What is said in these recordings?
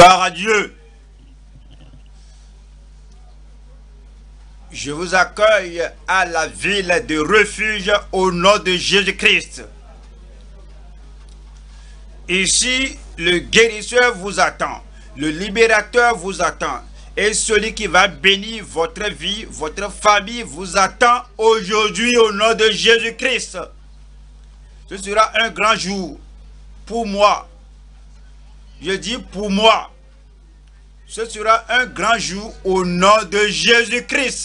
Gloire à Dieu. Je vous accueille à la ville de refuge au nom de Jésus-Christ. Ici, le guérisseur vous attend, le libérateur vous attend. Et celui qui va bénir votre vie, votre famille vous attend aujourd'hui au nom de Jésus-Christ. Ce sera un grand jour pour moi. Je dis pour moi. Ce sera un grand jour au nom de Jésus-Christ.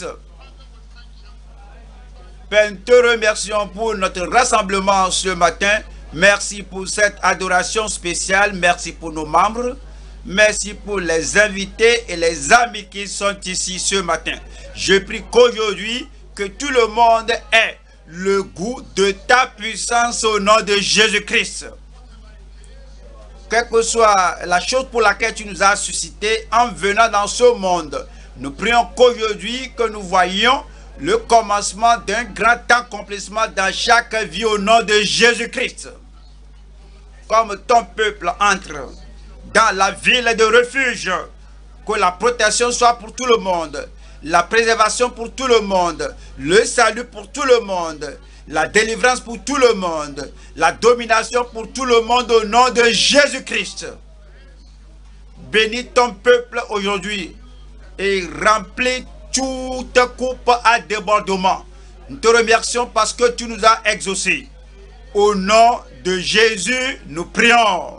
Père, nous te remercions pour notre rassemblement ce matin. Merci pour cette adoration spéciale. Merci pour nos membres. Merci pour les invités et les amis qui sont ici ce matin. Je prie qu'aujourd'hui, que tout le monde ait le goût de ta puissance au nom de Jésus-Christ. Quelle que soit la chose pour laquelle tu nous as suscité en venant dans ce monde, nous prions qu'aujourd'hui que nous voyions le commencement d'un grand accomplissement dans chaque vie au nom de Jésus-Christ. Comme ton peuple entre dans la ville de refuge, que la protection soit pour tout le monde, la préservation pour tout le monde, le salut pour tout le monde, la délivrance pour tout le monde, la domination pour tout le monde au nom de Jésus-Christ. Bénis ton peuple aujourd'hui et remplis toute coupe à débordement. Nous te remercions parce que tu nous as exaucés. Au nom de Jésus, nous prions.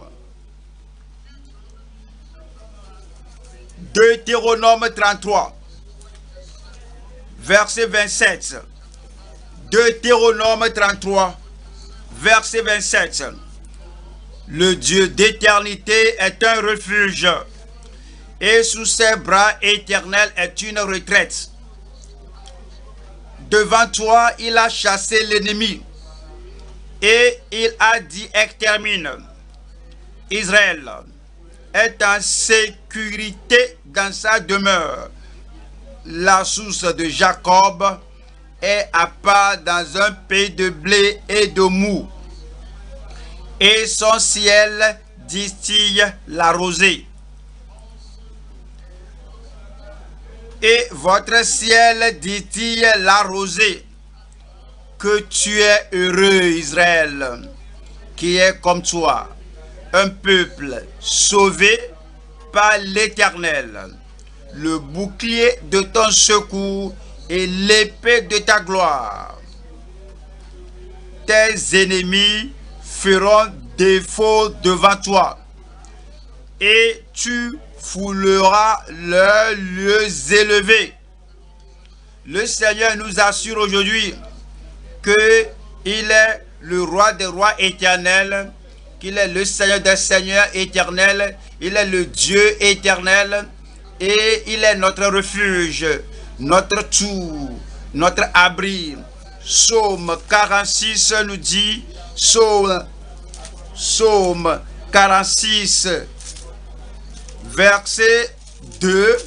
Deutéronome 33, verset 27. Deutéronome 33, verset 27. Le Dieu d'éternité est un refuge, et sous ses bras éternels est une retraite. Devant toi, il a chassé l'ennemi, et il a dit extermine. Israël est en sécurité dans sa demeure. La source de Jacob est à part dans un pays de blé et de mou, et son ciel distille la rosée. Et votre ciel distille la rosée. Que tu es heureux, Israël, qui est comme toi, un peuple sauvé par l'Éternel, le bouclier de ton secours et l'épée de ta gloire. Tes ennemis feront défaut devant toi, et tu fouleras leurs lieux élevés. Le Seigneur nous assure aujourd'hui qu'il est le roi des rois éternel, qu'il est le Seigneur des seigneurs éternel, il est le Dieu éternel, et il est notre refuge, notre tout, notre abri. Psaume 46 nous dit, Psaume 46, verset 2,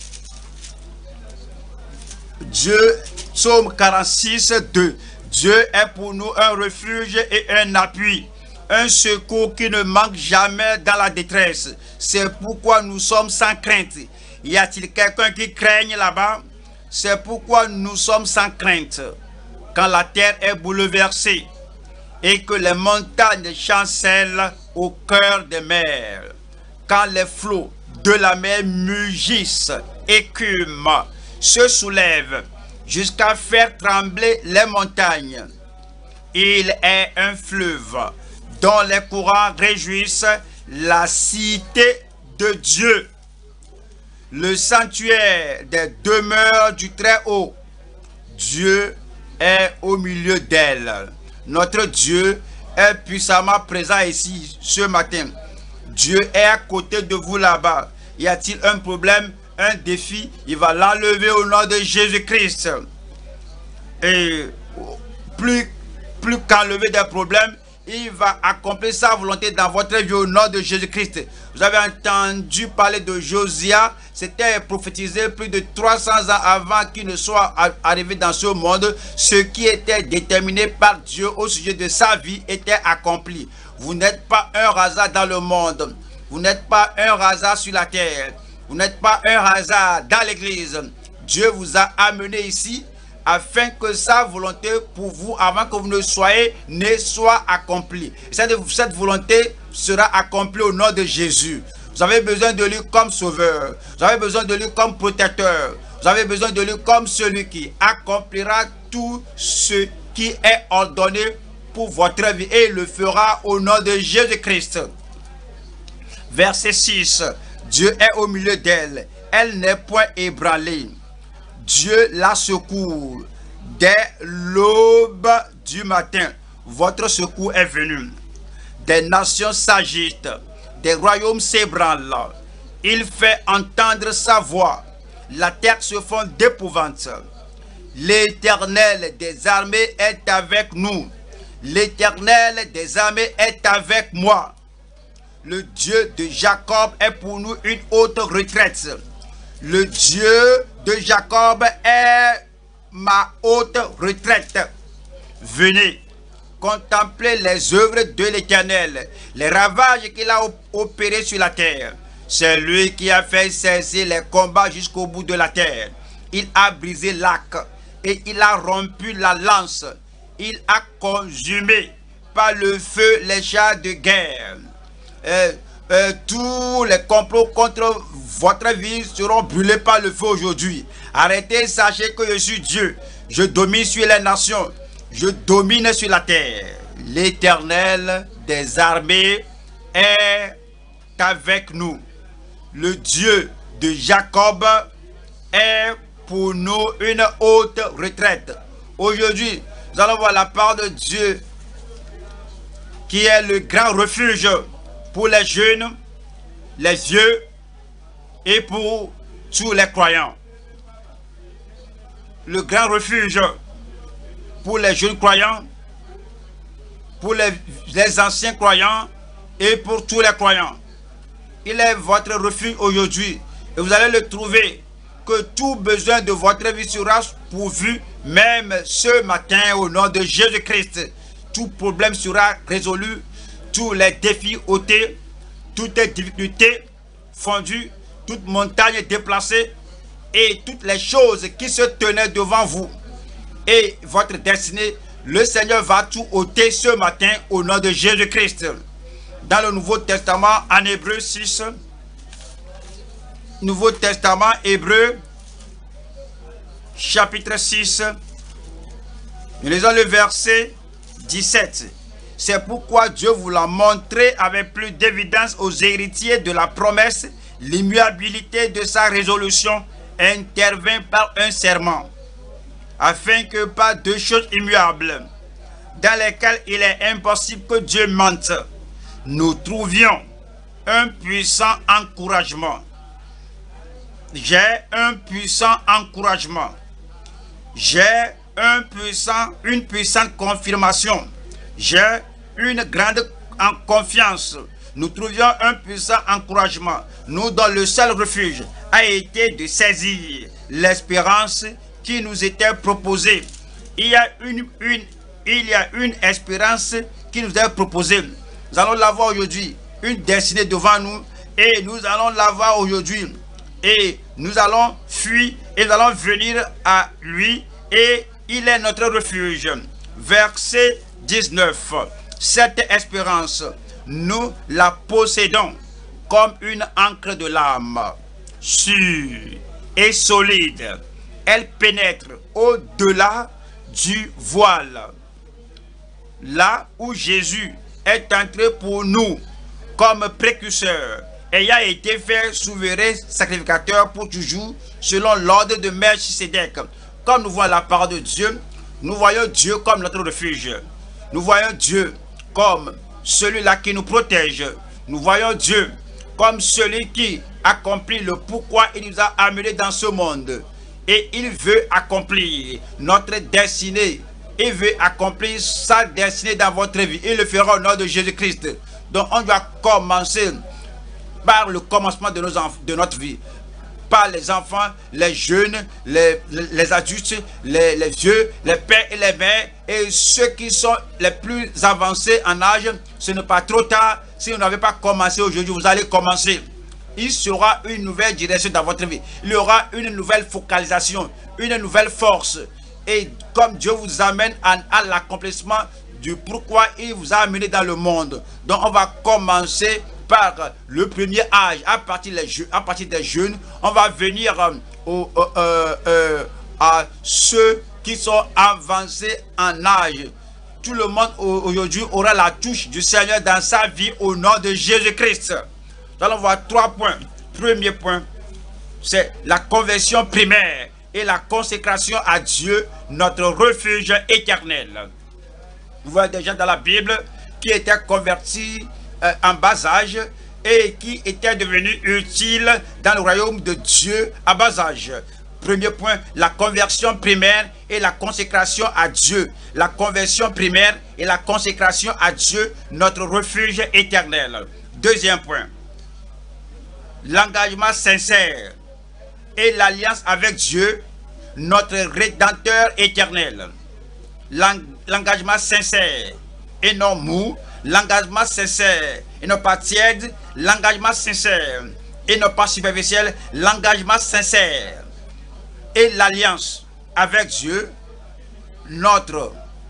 Psaume 46, 2. Dieu est pour nous un refuge et un appui, un secours qui ne manque jamais dans la détresse. C'est pourquoi nous sommes sans crainte. Y a-t-il quelqu'un qui craigne là-bas? C'est pourquoi nous sommes sans crainte. Quand la terre est bouleversée et que les montagnes chancellent au cœur des mers, quand les flots de la mer mugissent, écument, se soulèvent jusqu'à faire trembler les montagnes. Il est un fleuve dont les courants réjouissent la cité de Dieu, le sanctuaire des demeures du Très-Haut. Dieu est au milieu d'elle. Notre Dieu est puissamment présent ici ce matin. Dieu est à côté de vous là-bas. Y a-t-il un problème, un défi? Il va l'enlever au nom de Jésus-Christ. Et plus qu'enlever des problèmes, il va accomplir sa volonté dans votre vie au nom de Jésus-Christ. Vous avez entendu parler de Josia. C'était prophétisé plus de 300 ans avant qu'il ne soit arrivé dans ce monde. Ce qui était déterminé par Dieu au sujet de sa vie était accompli. Vous n'êtes pas un hasard dans le monde. Vous n'êtes pas un hasard sur la terre. Vous n'êtes pas un hasard dans l'église. Dieu vous a amené ici afin que sa volonté pour vous, avant que vous ne soyez nés, soit accomplie. Cette volonté sera accomplie au nom de Jésus. Vous avez besoin de lui comme sauveur. Vous avez besoin de lui comme protecteur. Vous avez besoin de lui comme celui qui accomplira tout ce qui est ordonné pour votre vie. Et il le fera au nom de Jésus-Christ. Verset 6. Dieu est au milieu d'elle. Elle n'est point ébranlée. Dieu la secourt. Dès l'aube du matin, votre secours est venu. Des nations s'agitent. Des royaumes s'ébranlent. Il fait entendre sa voix. La terre se fond d'épouvante. L'Éternel des armées est avec nous. L'Éternel des armées est avec moi. Le Dieu de Jacob est pour nous une haute retraite. Le Dieu de Jacob est ma haute retraite. Venez contempler les œuvres de l'Éternel, les ravages qu'il a opérés sur la terre. C'est lui qui a fait cesser les combats jusqu'au bout de la terre. Il a brisé l'arc et il a rompu la lance. Il a consumé par le feu les chars de guerre. Tous les complots contre votre vie seront brûlés par le feu aujourd'hui. Arrêtez, sachez que je suis Dieu. Je domine sur les nations. Je domine sur la terre. L'Éternel des armées est avec nous. Le Dieu de Jacob est pour nous une haute retraite. Aujourd'hui, nous allons voir la part de Dieu qui est le grand refuge pour les jeunes, les vieux et pour tous les croyants. Le grand refuge pour les jeunes croyants, pour les anciens croyants et pour tous les croyants. Il est votre refuge aujourd'hui et vous allez le trouver, que tout besoin de votre vie sera pourvu même ce matin au nom de Jésus-Christ. Tout problème sera résolu, tous les défis ôtés, toutes les difficultés fondues, toute montagne déplacée et toutes les choses qui se tenaient devant vous et votre destinée, le Seigneur va tout ôter ce matin au nom de Jésus-Christ. Dans le Nouveau Testament, en Hébreu 6, Nouveau Testament, Hébreu, chapitre 6, nous lisons le verset 17. C'est pourquoi Dieu vous l'a montré avec plus d'évidence aux héritiers de la promesse. L'immuabilité de sa résolution intervient par un serment, afin que par deux choses immuables, dans lesquelles il est impossible que Dieu mente, nous trouvions un puissant encouragement. J'ai un puissant encouragement. J'ai une puissante confirmation. J'ai une grande confiance. Nous trouvions un puissant encouragement. Nous, dont le seul refuge a été de saisir l'espérance qui nous était proposée. Il y a une espérance qui nous est proposée. Nous allons l'avoir aujourd'hui. Une destinée devant nous. Et nous allons l'avoir aujourd'hui. Et nous allons fuir et nous allons venir à lui. Et il est notre refuge. Verset 19. Cette espérance, nous la possédons comme une ancre de l'âme, sûre et solide. Elle pénètre au-delà du voile, là où Jésus est entré pour nous comme précurseur, ayant été fait souverain sacrificateur pour toujours, selon l'ordre de Melchisédek. Comme nous voyons la parole de Dieu, nous voyons Dieu comme notre refuge. Nous voyons Dieu comme celui-là qui nous protège. Nous voyons Dieu comme celui qui accomplit le pourquoi il nous a amenés dans ce monde. Et il veut accomplir notre destinée. Il veut accomplir sa destinée dans votre vie. Il le fera au nom de Jésus-Christ. Donc on doit commencer par le commencement de notre vie. par les enfants, les jeunes, les adultes, les vieux, les pères et les mères, et ceux qui sont les plus avancés en âge. Ce n'est pas trop tard. Si vous n'avez pas commencé aujourd'hui, vous allez commencer. Il sera une nouvelle direction dans votre vie. Il y aura une nouvelle focalisation, une nouvelle force. Et comme Dieu vous amène à l'accomplissement du pourquoi il vous a amené dans le monde. Donc on va commencer par le premier âge. À partir des jeunes, on va venir à ceux qui sont avancés en âge. Tout le monde aujourd'hui aura la touche du Seigneur dans sa vie au nom de Jésus-Christ. Nous allons voir 3 points. Premier point, c'est la conversion primaire et la consécration à Dieu, notre refuge éternel. Vous voyez des gens dans la Bible qui étaient convertis en bas âge et qui étaient devenus utiles dans le royaume de Dieu à bas âge. Premier point, la conversion primaire et la consécration à Dieu. La conversion primaire et la consécration à Dieu, notre refuge éternel. Deuxième point, l'engagement sincère et l'alliance avec Dieu, notre Rédempteur éternel. L'engagement sincère et non mou, l'engagement sincère et non pas tiède, l'engagement sincère et non pas superficiel, l'engagement sincère et l'alliance avec Dieu, notre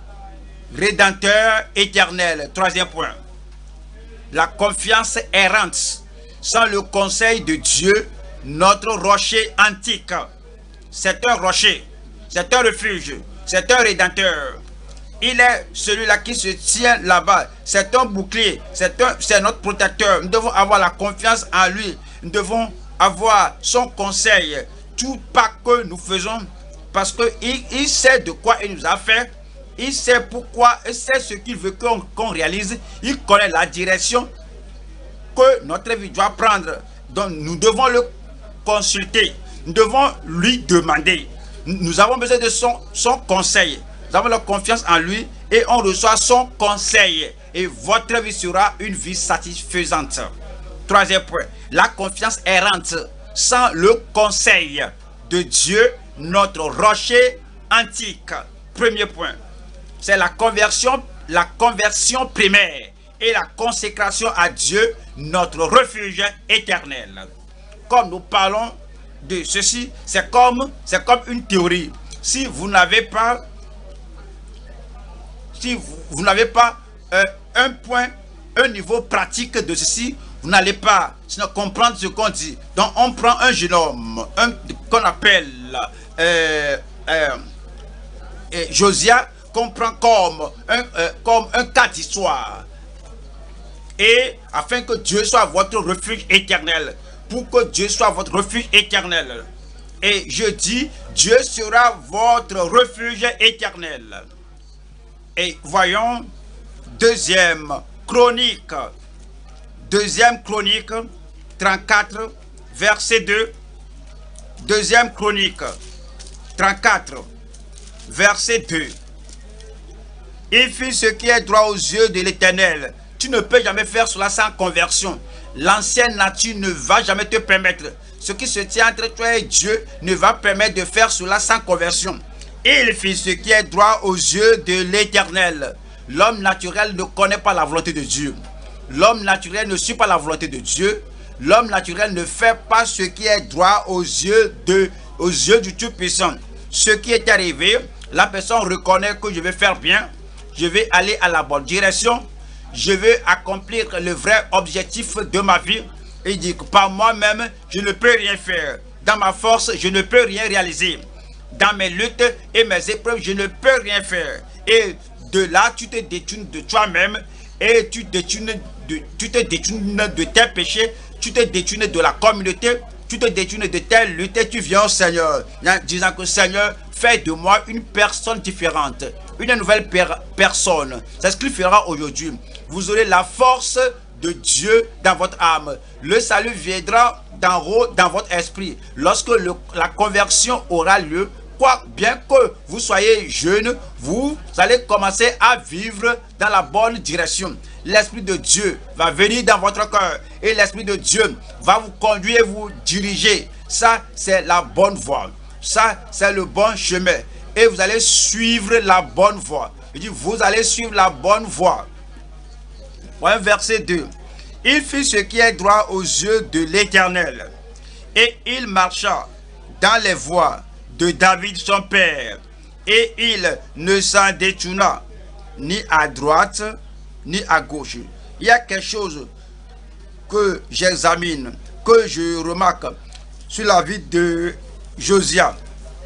Rédempteur éternel. Troisième point, la confiance errante sans le conseil de Dieu, notre rocher antique. C'est un rocher, c'est un refuge, c'est un rédempteur. Il est celui-là qui se tient là-bas. C'est un bouclier, c'est notre protecteur. Nous devons avoir la confiance en lui. Nous devons avoir son conseil. Tout pas que nous faisons, parce qu'il sait de quoi il nous a fait. Il sait pourquoi, il sait ce qu'il veut qu'on réalise. Il connaît la direction que notre vie doit prendre. Donc nous devons le consulter. Nous devons lui demander. Nous avons besoin de son conseil. Nous avons la confiance en lui et on reçoit son conseil. Et votre vie sera une vie satisfaisante. Troisième point, la confiance errante sans le conseil de Dieu, notre rocher antique. Premier point, c'est la conversion primaire et la consécration à Dieu, notre refuge éternel. Comme nous parlons de ceci, c'est comme une théorie. Si vous n'avez pas un niveau pratique de ceci, vous n'allez pas sinon comprendre ce qu'on dit. Donc on prend un jeune homme qu'on appelle Josia, qu'on prend comme un cas d'histoire. Et afin que Dieu soit votre refuge éternel. Pour que Dieu soit votre refuge éternel. Et je dis, Dieu sera votre refuge éternel. Et voyons, deuxième chronique 34, verset 2. Deuxième chronique 34, verset 2. Il fit ce qui est droit aux yeux de l'Éternel. Tu ne peux jamais faire cela sans conversion. L'ancienne nature ne va jamais te permettre. Ce qui se tient entre toi et Dieu ne va permettre de faire cela sans conversion. Il fit ce qui est droit aux yeux de l'Éternel. L'homme naturel ne connaît pas la volonté de Dieu. L'homme naturel ne suit pas la volonté de Dieu. L'homme naturel ne fait pas ce qui est droit aux yeux du Tout-Puissant. Ce qui est arrivé, la personne reconnaît que je vais faire bien. Je vais aller à la bonne direction. Je vais accomplir le vrai objectif de ma vie. Et il dit que par moi-même, je ne peux rien faire. Dans ma force, je ne peux rien réaliser. Dans mes luttes et mes épreuves, je ne peux rien faire. Et de là, tu te détournes de toi-même et tu te détournes de tes péchés, tu te détournes de la communauté, tu te détournes de tes luttes et tu viens au Seigneur, disant que Seigneur, fais de moi une personne différente, une nouvelle personne. C'est ce qu'il fera aujourd'hui. Vous aurez la force de Dieu dans votre âme. Le salut viendra d'en haut dans votre esprit. Lorsque la conversion aura lieu, bien que vous soyez jeune, vous allez commencer à vivre dans la bonne direction. L'Esprit de Dieu va venir dans votre cœur et l'Esprit de Dieu va vous conduire et vous diriger. Ça, c'est la bonne voie. Ça, c'est le bon chemin. Et vous allez suivre la bonne voie. Il dit, vous allez suivre la bonne voie. Voilà, verset 2. Il fit ce qui est droit aux yeux de l'Éternel. Et il marcha dans les voies de David son père. Et il ne s'en détourna ni à droite, ni à gauche. Il y a quelque chose que j'examine, que je remarque sur la vie de Josia.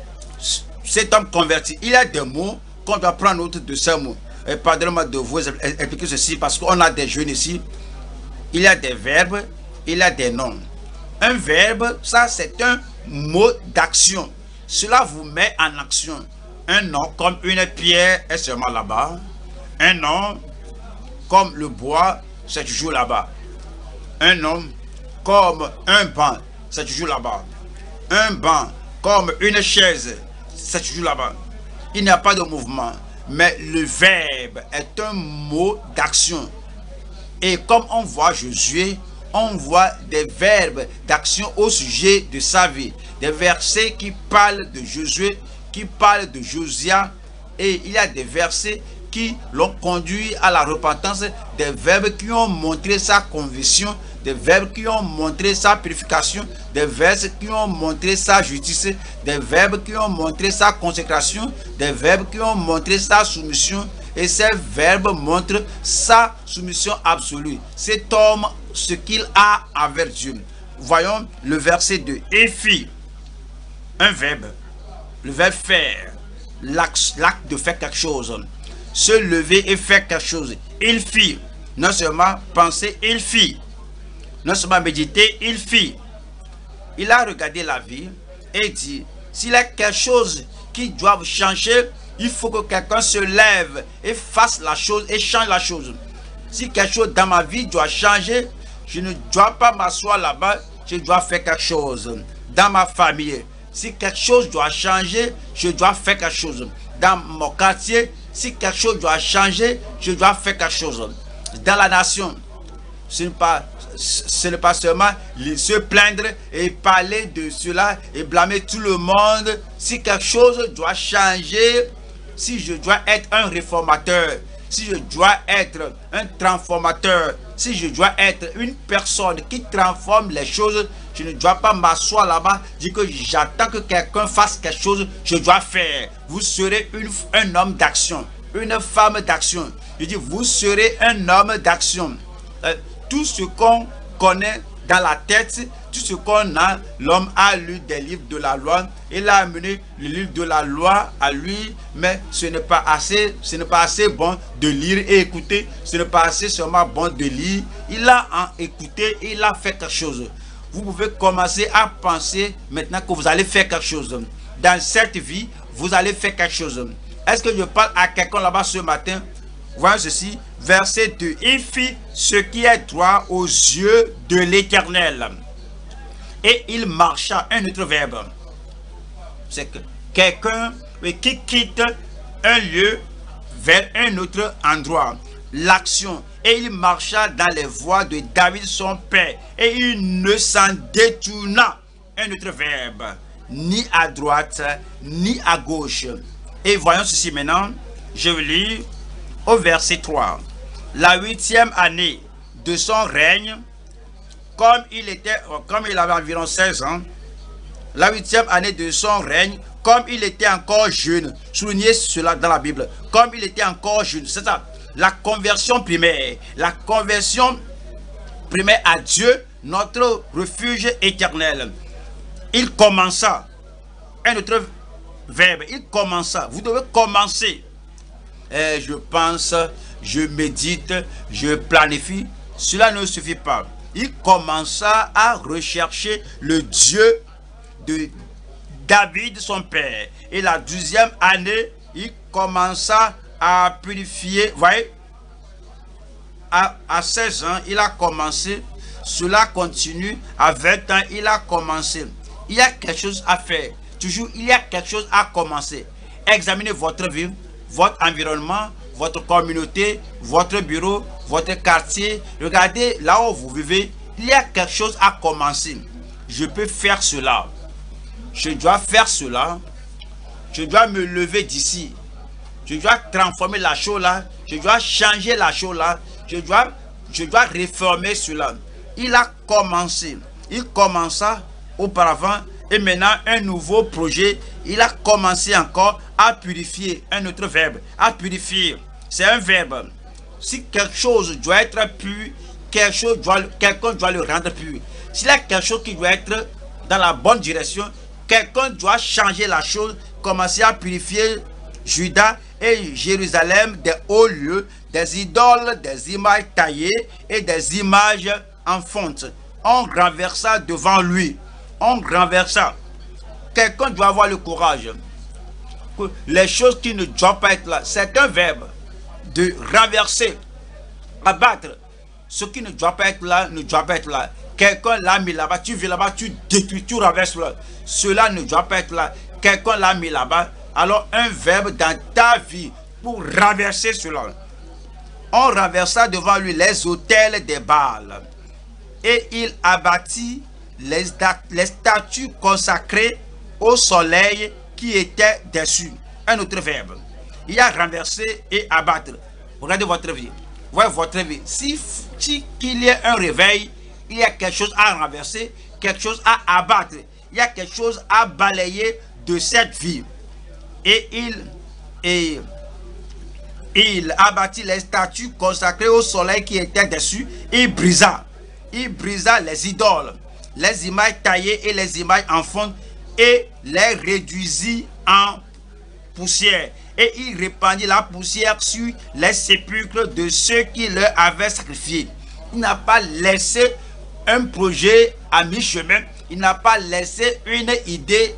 Cet homme converti, il y a des mots qu'on doit prendre note de ces mots. Et pardonnez-moi de vous expliquer ceci parce qu'on a des jeunes ici. Il y a des verbes, il y a des noms. Un verbe, ça c'est un mot d'action. Cela vous met en action. Un nom comme une pierre est seulement là-bas. Un nom comme le bois, c'est toujours là-bas. Un nom comme un banc, c'est toujours là-bas. Un banc comme une chaise, c'est toujours là-bas. Il n'y a pas de mouvement, mais le verbe est un mot d'action. Et comme on voit Josué, on voit des verbes d'action au sujet de sa vie. Des versets qui parlent de Josué, qui parlent de Josia. Et il y a des versets qui l'ont conduit à la repentance, des verbes qui ont montré sa conviction, des verbes qui ont montré sa purification, des verbes qui ont montré sa justice, des verbes qui ont montré sa consécration, des verbes qui ont montré sa soumission. Et ces verbes montrent sa soumission absolue. Cet homme, ce qu'il a avec Dieu. Voyons le verset 2. Et fit, un verbe, le verbe faire, l'acte de faire quelque chose. Se lever et faire quelque chose. Il fit, non seulement penser, il fit. Non seulement méditer, il fit. Il a regardé la vie et dit, s'il y a quelque chose qui doit changer, il faut que quelqu'un se lève et fasse la chose et change la chose. Si quelque chose dans ma vie doit changer, je ne dois pas m'asseoir là-bas, je dois faire quelque chose. Dans ma famille, si quelque chose doit changer, je dois faire quelque chose. Dans mon quartier, si quelque chose doit changer, je dois faire quelque chose. Dans la nation, ce n'est pas seulement se plaindre et parler de cela et blâmer tout le monde. Si quelque chose doit changer, si je dois être un réformateur, si je dois être un transformateur, si je dois être une personne qui transforme les choses, je ne dois pas m'asseoir là-bas, dire que j'attends que quelqu'un fasse quelque chose, je dois faire. Vous serez un homme d'action, une femme d'action. Je dis, vous serez un homme d'action. Tout ce qu'on connaît dans la tête, tout ce qu'on a, l'homme a lu des livres de la loi, il a amené le livre de la loi à lui, mais ce n'est pas assez bon de lire et écouter, ce n'est pas assez seulement bon de lire. Il a écouté, il a fait quelque chose. Vous pouvez commencer à penser maintenant que vous allez faire quelque chose. Dans cette vie, vous allez faire quelque chose. Est-ce que je parle à quelqu'un là-bas ce matin? Voyons ceci, verset 2. Il fit ce qui est droit aux yeux de l'Éternel. Et il marcha, un autre verbe. C'est que quelqu'un qui quitte un lieu vers un autre endroit. L'action. Et il marcha dans les voies de David son père. Et il ne s'en détourna, un autre verbe, ni à droite, ni à gauche. Et voyons ceci maintenant. Je lis au verset 3. La 8e année de son règne, comme il avait environ 16 ans, la 8e année de son règne, comme il était encore jeune, soulignez cela dans la Bible, comme il était encore jeune, c'est ça, la conversion primaire à Dieu, notre refuge éternel. Il commença, un autre verbe, il commença, vous devez commencer. Et je pense, je médite, je planifie, cela ne suffit pas. Il commença à rechercher le Dieu de David son père. Et la 12e année, il commença à purifier. Vous voyez, à 16 ans, il a commencé. Cela continue. À 20 ans, il a commencé. Il y a quelque chose à faire. Toujours, il y a quelque chose à commencer. Examinez votre vie, votre environnement, votre communauté, votre bureau, votre quartier. Regardez là où vous vivez. Il y a quelque chose à commencer. Je peux faire cela. je dois faire cela, je dois me lever d'ici, je dois transformer la chose là, je dois changer la chose là, je dois réformer cela. Il a commencé, il commença auparavant et maintenant un nouveau projet, il a commencé encore à purifier, un autre verbe, à purifier, c'est un verbe. Si quelque chose doit être pur, quelqu'un doit le rendre pur. S'il y a quelque chose qui doit être dans la bonne direction, quelqu'un doit changer la chose, commencer à purifier Juda et Jérusalem des hauts lieux, des idoles, des images taillées et des images en fonte. On renversa devant lui. On renversa. Quelqu'un doit avoir le courage. Les choses qui ne doivent pas être là, c'est un verbe de renverser, abattre. Ce qui ne doit pas être là, ne doit pas être là. Quelqu'un l'a mis là-bas, tu viens là-bas, tu détruis, tu renverses là. Cela ne doit pas être là. Quelqu'un l'a mis là-bas. Alors un verbe dans ta vie pour renverser cela. On renversa devant lui les autels des Baals. Et il abattit les statues consacrées au soleil qui étaient dessus. Un autre verbe. Il a renversé et abattre. Regardez votre vie. Voyez votre vie. Si qu'il y ait un réveil, il y a quelque chose à renverser, quelque chose à abattre. Il y a quelque chose à balayer de cette vie. Et il abattit les statues consacrées au soleil qui étaient dessus. Il brisa les idoles, les images taillées et les images en fonte et les réduisit en poussière. Et il répandit la poussière sur les sépulcres de ceux qui leur avaient sacrifié. Il n'a pas laissé un projet à mi-chemin. Il n'a pas laissé une idée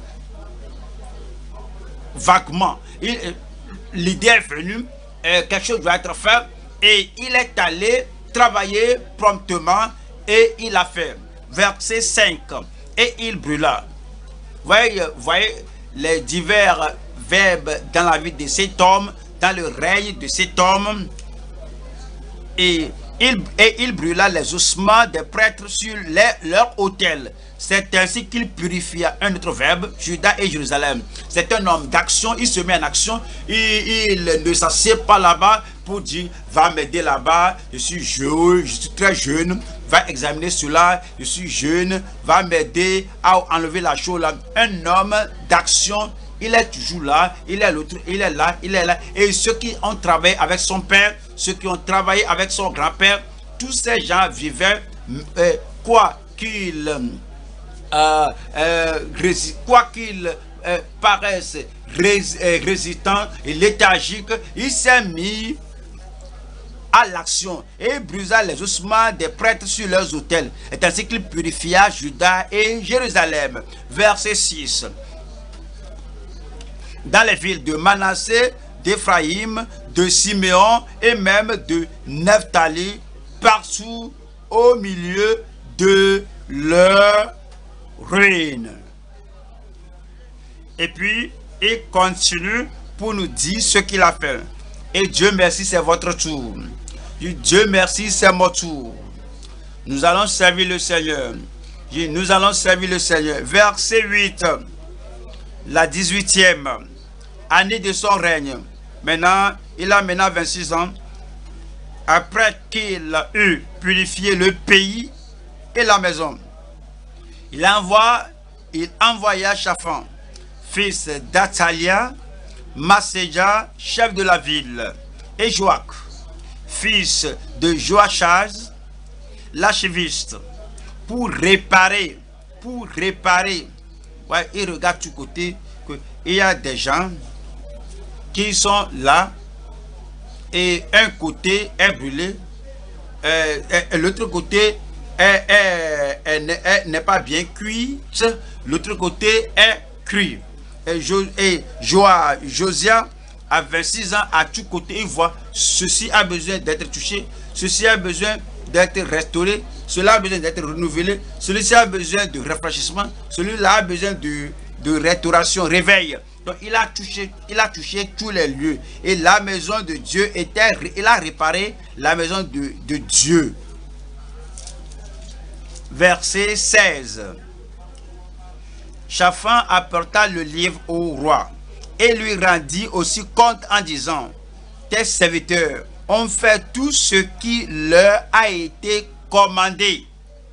vaguement. L'idée est venue, quelque chose doit être fait et il est allé travailler promptement et il a fait. Verset 5. Et il brûla. Voyez les divers verbes dans la vie de cet homme, dans le règne de cet homme. Et il brûla les ossements des prêtres sur leur autel. C'est ainsi qu'il purifia. Un autre verbe, Juda et Jérusalem. C'est un homme d'action, il se met en action. Il ne s'assied pas là-bas pour dire, va m'aider là-bas, je suis jeune, je suis très jeune, va examiner cela, je suis jeune, va m'aider à enlever la chose là. Un homme d'action, il est toujours là, il est l'autre, il est là, il est là. Et ceux qui ont travaillé avec son père, ceux qui ont travaillé avec son grand-père, tous ces gens vivaient, quoi qu'ils paraissent résistants et léthargiques, il s'est mis à l'action et brisa les ossements des prêtres sur leurs autels. C'est ainsi qu'il purifia Juda et Jérusalem. Verset 6. Dans les villes de Manassé, d'Éphraïm, de Siméon et même de Nephtali, partout au milieu de leur ruine. Et puis, il continue pour nous dire ce qu'il a fait. Et Dieu merci, c'est votre tour. Dieu merci, c'est mon tour. Nous allons servir le Seigneur. Nous allons servir le Seigneur. Verset 8. La 18e année de son règne. Maintenant, il a 26 ans. Après qu'il a eu purifié le pays et la maison, il envoya Shaphan, fils d'Athalia, Masséja, chef de la ville, et Joach, fils de Joachaz, l'archiviste, pour réparer. Ouais, il regarde du côté qu'il y a des gens qui sont là et un côté est brûlé, l'autre côté n'est pas bien cuit, l'autre côté est cuit. Et Josia à 26 ans, à tout côté, il voit ceci a besoin d'être touché, ceci a besoin d'être restauré, cela a besoin d'être renouvelé, celui-ci a besoin de rafraîchissement, celui-là a besoin de restauration, réveil. Donc il a touché tous les lieux. Et la maison de Dieu il a réparé la maison de Dieu. Verset 16. Shaphan apporta le livre au roi et lui rendit aussi compte en disant, tes serviteurs ont fait tout ce qui leur a été commandé.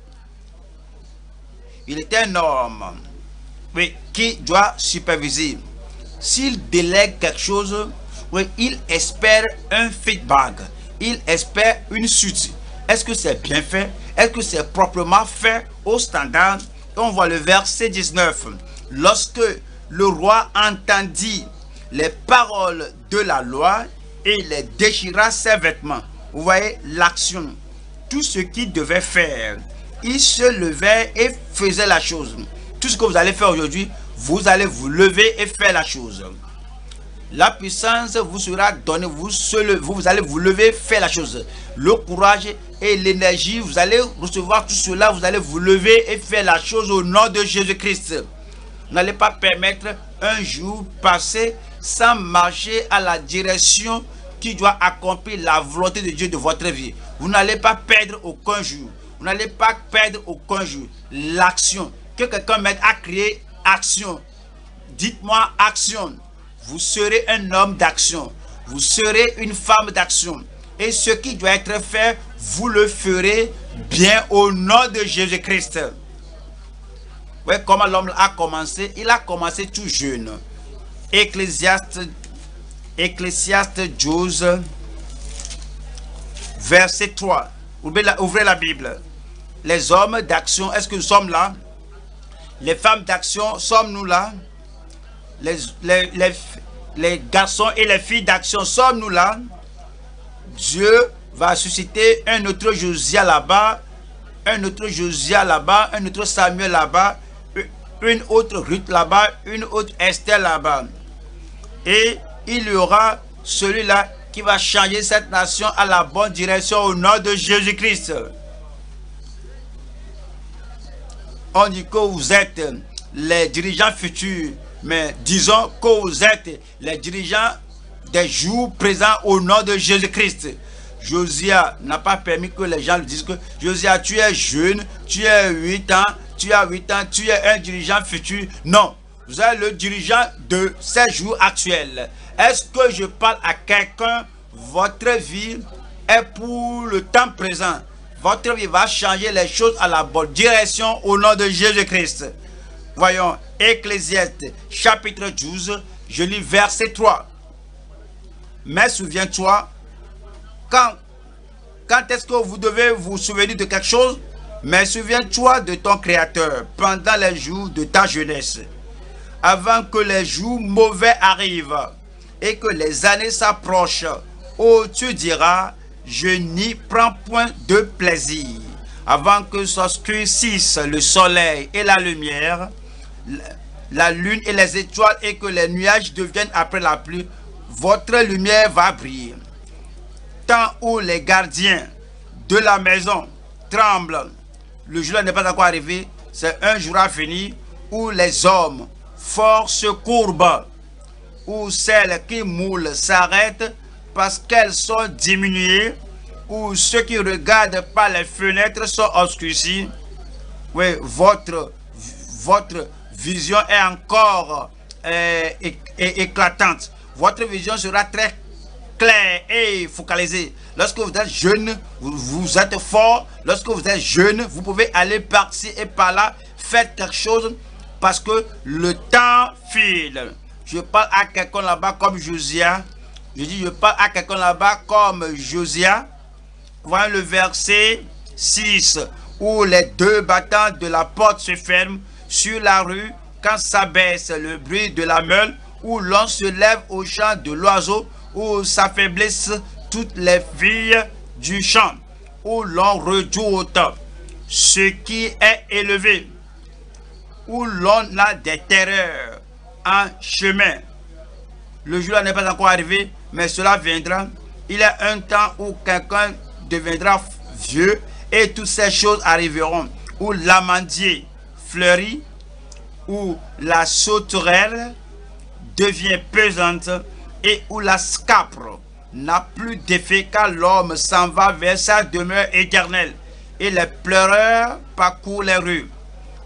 Il est un homme, oui, qui doit superviser. S'il délègue quelque chose, oui, il espère un feedback. Il espère une suite. Est-ce que c'est bien fait? Est-ce que c'est proprement fait au standard? On voit le verset 19. Lorsque le roi entendit les paroles de la loi, et il déchira ses vêtements. Vous voyez l'action. Tout ce qu'il devait faire, il se levait et faisait la chose. Tout ce que vous allez faire aujourd'hui, vous allez vous lever et faire la chose. La puissance vous sera donnée, vous allez vous lever, faire la chose. Le courage et l'énergie, vous allez recevoir tout cela, vous allez vous lever et faire la chose au nom de Jésus-Christ. Vous n'allez pas permettre un jour passer sans marcher à la direction qui doit accomplir la volonté de Dieu de votre vie. Vous n'allez pas perdre aucun jour. Vous n'allez pas perdre aucun jour. L'action. Que quelqu'un m'aide à créer action. Dites-moi action. Vous serez un homme d'action. Vous serez une femme d'action. Et ce qui doit être fait, vous le ferez bien au nom de Jésus-Christ. Oui, comment l'homme a commencé? Il a commencé tout jeune. Ecclésiaste 12, verset 3. Ouvrez la Bible. Les hommes d'action, est-ce que nous sommes là? Les femmes d'action, sommes-nous là? Les garçons et les filles d'action, sommes-nous là? Dieu va susciter un autre Josia là-bas, un autre Josia là-bas, un autre Samuel là-bas, une autre Ruth là-bas, une autre Esther là-bas. Et il y aura celui-là qui va changer cette nation à la bonne direction au nom de Jésus-Christ. On dit que vous êtes les dirigeants futurs, mais disons que vous êtes les dirigeants des jours présents au nom de Jésus-Christ. Josia n'a pas permis que les gens lui disent que Josia, tu es jeune, tu as 8 ans, tu es un dirigeant futur. Non, vous êtes le dirigeant de ces jours actuels. Est-ce que je parle à quelqu'un? Votre vie est pour le temps présent. Votre vie va changer les choses à la bonne direction au nom de Jésus-Christ. Voyons, Ecclésiaste chapitre 12, je lis verset 3. Mais souviens-toi, quand est-ce que vous devez vous souvenir de quelque chose? Mais souviens-toi de ton Créateur pendant les jours de ta jeunesse, avant que les jours mauvais arrivent et que les années s'approchent, où tu diras, je n'y prends point de plaisir. Avant que s'obscurcisse le soleil et la lumière, la lune et les étoiles, et que les nuages deviennent après la pluie, votre lumière va briller. Tant où les gardiens de la maison tremblent, le jour n'est pas encore arrivé, c'est un jour à venir où les hommes forts se courbent, où celles qui moulent s'arrêtent parce qu'elles sont diminuées, où ceux qui regardent par les fenêtres sont obscurcis. Oui, votre vision est encore éclatante. Votre vision sera très claire et focalisée. Lorsque vous êtes jeune, vous êtes fort. Lorsque vous êtes jeune, vous pouvez aller par-ci et par-là, faire quelque chose parce que le temps file. Je parle à quelqu'un là-bas comme Josia. Je dis, je parle à quelqu'un là-bas comme Josia. Voyons le verset 6, où les deux battants de la porte se ferment sur la rue, quand s'abaisse le bruit de la meule, où l'on se lève au chant de l'oiseau, où s'affaiblissent toutes les filles du champ, où l'on redoute ce qui est élevé, où l'on a des terreurs en chemin. Le jour n'est pas encore arrivé, mais cela viendra. Il y a un temps où quelqu'un deviendra vieux et toutes ces choses arriveront, où l'amandier fleurit, où la sauterelle devient pesante et où la scapre n'a plus d'effet quand l'homme s'en va vers sa demeure éternelle et les pleureurs parcourent les rues.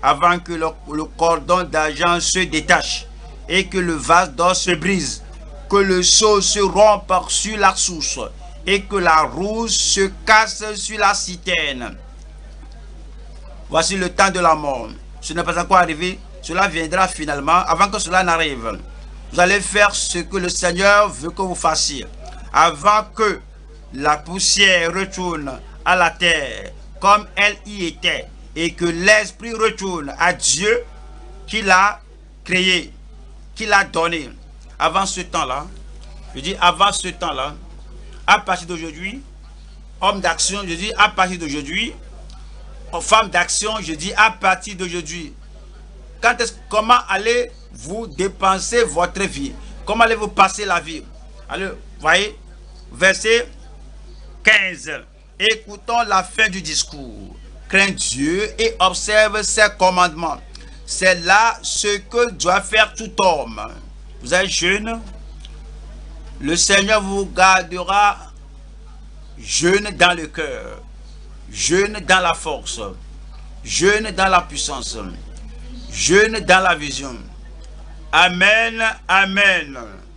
avant que le cordon d'argent se détache et que le vase d'or se brise, que le seau se rompe sur la source et que la roue se casse sur la citerne. Voici le temps de la mort. Ce n'est pas encore arrivé. Cela viendra finalement. Avant que cela n'arrive, vous allez faire ce que le Seigneur veut que vous fassiez. Avant que la poussière retourne à la terre comme elle y était et que l'esprit retourne à Dieu qui l'a créé, qui l'a donné. Avant ce temps-là, je dis avant ce temps-là, à partir d'aujourd'hui, homme d'action, je dis à partir d'aujourd'hui, femme d'action, je dis à partir d'aujourd'hui. Comment allez-vous dépenser votre vie? Comment allez-vous passer la vie? Allez, voyez, verset 15. Écoutons la fin du discours. Crains Dieu et observe ses commandements. C'est là ce que doit faire tout homme. Vous êtes jeune, le Seigneur vous gardera jeune dans le cœur, jeune dans la force, jeune dans la puissance, jeune dans la vision. Amen, amen.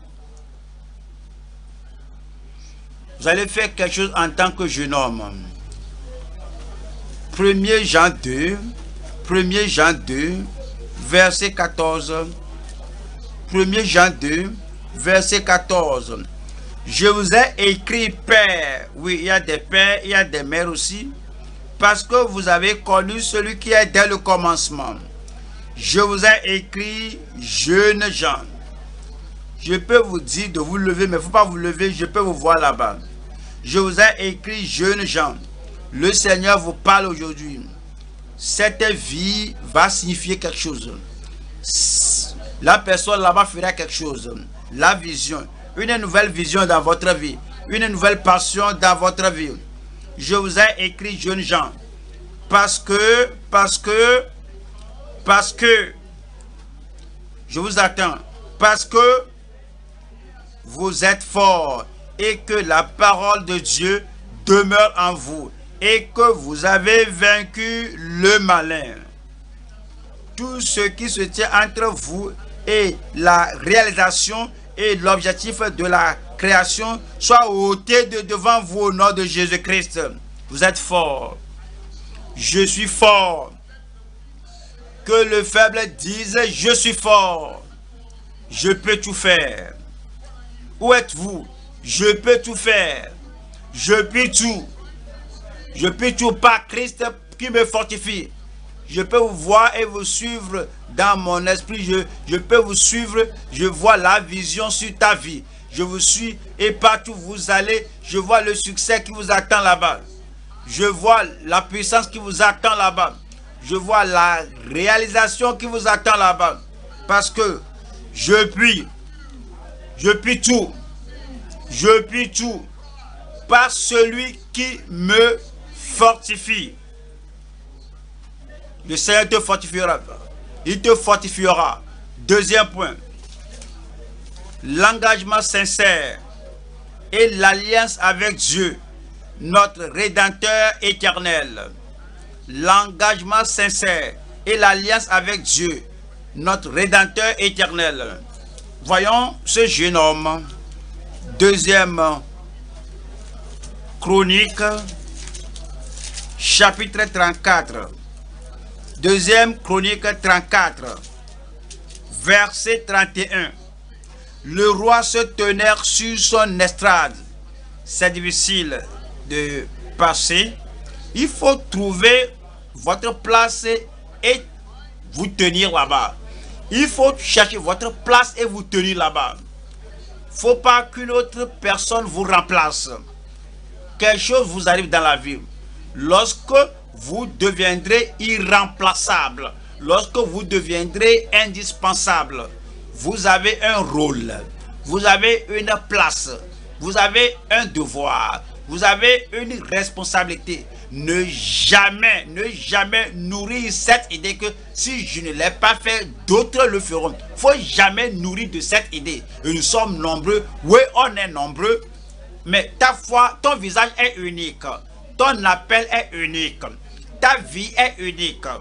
Vous allez faire quelque chose en tant que jeune homme. 1er Jean 2, 1er Jean 2, verset 14. 1er Jean 2, verset 14. Je vous ai écrit, père. Oui, il y a des pères, il y a des mères aussi. Parce que vous avez connu celui qui est dès le commencement. Je vous ai écrit, jeunes gens. Je peux vous dire de vous lever, mais il ne faut pas vous lever, je peux vous voir là-bas. Je vous ai écrit, jeunes gens. Le Seigneur vous parle aujourd'hui. Cette vie va signifier quelque chose. La personne là-bas fera quelque chose. La vision. Une nouvelle vision dans votre vie. Une nouvelle passion dans votre vie. Je vous ai écrit, jeunes gens. Parce que, je vous attends. Parce que vous êtes forts et que la parole de Dieu demeure en vous et que vous avez vaincu le malin. Tout ce qui se tient entre vous et la réalisation et l'objectif de la création soit ôté de devant vous au nom de Jésus-Christ. Vous êtes forts. Je suis fort. Que le faible dise, je suis fort. Je peux tout faire. Où êtes-vous? Je peux tout faire. Je peux tout. Je peux tout par Christ qui me fortifie. Je peux vous voir et vous suivre dans mon esprit. Je peux vous suivre. Je vois la vision sur ta vie. Je vous suis et partout où vous allez, je vois le succès qui vous attend là-bas. Je vois la puissance qui vous attend là-bas. Je vois la réalisation qui vous attend là-bas. Parce que je puis tout. Je puis tout par celui qui me fortifie. Le Seigneur te fortifiera. Il te fortifiera. Deuxième point. L'engagement sincère et l'alliance avec Dieu, notre Rédempteur éternel. L'engagement sincère et l'alliance avec Dieu, notre Rédempteur éternel. Voyons ce jeune homme. Deuxième Chronique, chapitre 34. Deuxième Chronique 34, verset 31. Le roi se tenait sur son estrade. C'est difficile de passer. Il faut trouver votre place et vous tenir là-bas. Il faut chercher votre place et vous tenir là-bas. Il ne faut pas qu'une autre personne vous remplace. Quelque chose vous arrive dans la vie. Lorsque vous deviendrez irremplaçable, lorsque vous deviendrez indispensable, vous avez un rôle, vous avez une place, vous avez un devoir, vous avez une responsabilité. Ne jamais nourrir cette idée que si je ne l'ai pas fait, d'autres le feront. Il ne faut jamais nourrir de cette idée. Et nous sommes nombreux, oui, on est nombreux, mais ta foi, ton visage est unique, ton appel est unique, ta vie est unique,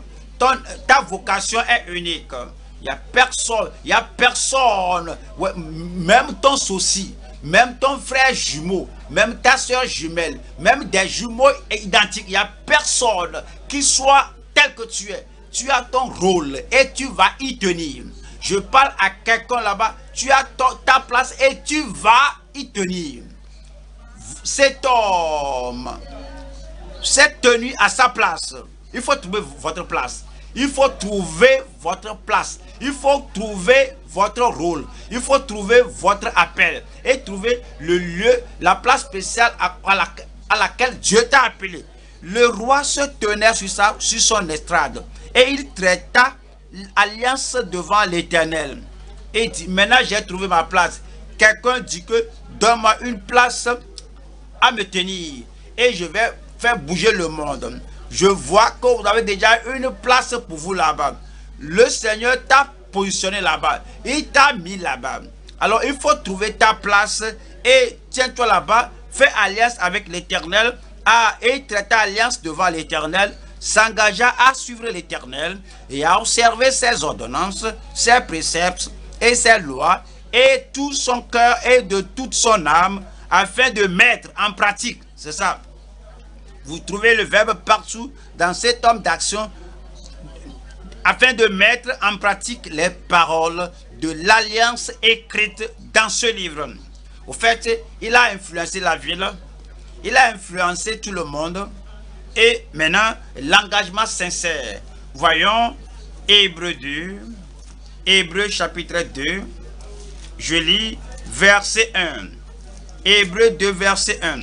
ta vocation est unique. Il n'y a personne, ouais, même ton souci, même ton frère jumeau, même ta soeur jumelle, même des jumeaux identiques, il n'y a personne qui soit tel que tu es. Tu as ton rôle et tu vas y tenir. Je parle à quelqu'un là-bas, tu as ta place et tu vas y tenir. Cet homme s'est tenu à sa place. Il faut trouver votre place. Il faut trouver votre place. Il faut trouver votre rôle. Il faut trouver votre appel. Et trouver le lieu, la place spéciale à laquelle Dieu t'a appelé. Le roi se tenait sur son estrade. Et il traita l'alliance devant l'Éternel. Et dit, maintenant j'ai trouvé ma place. Quelqu'un dit que donne-moi une place à me tenir. Et je vais faire bouger le monde. Je vois que vous avez déjà une place pour vous là-bas. Le Seigneur t'a positionné là-bas. Il t'a mis là-bas. Alors il faut trouver ta place et tiens-toi là-bas. Fais alliance avec l'Éternel. Et traita alliance devant l'Éternel. S'engagea à suivre l'Éternel et à observer ses ordonnances, ses préceptes et ses lois et tout son cœur et de toute son âme afin de mettre en pratique. C'est ça. Vous trouvez le verbe partout dans cet homme d'action afin de mettre en pratique les paroles de l'alliance écrite dans ce livre. Au fait, il a influencé la ville, il a influencé tout le monde et maintenant l'engagement sincère. Voyons Hébreux 2, Hébreux chapitre 2, je lis verset 1. Hébreux 2 verset 1.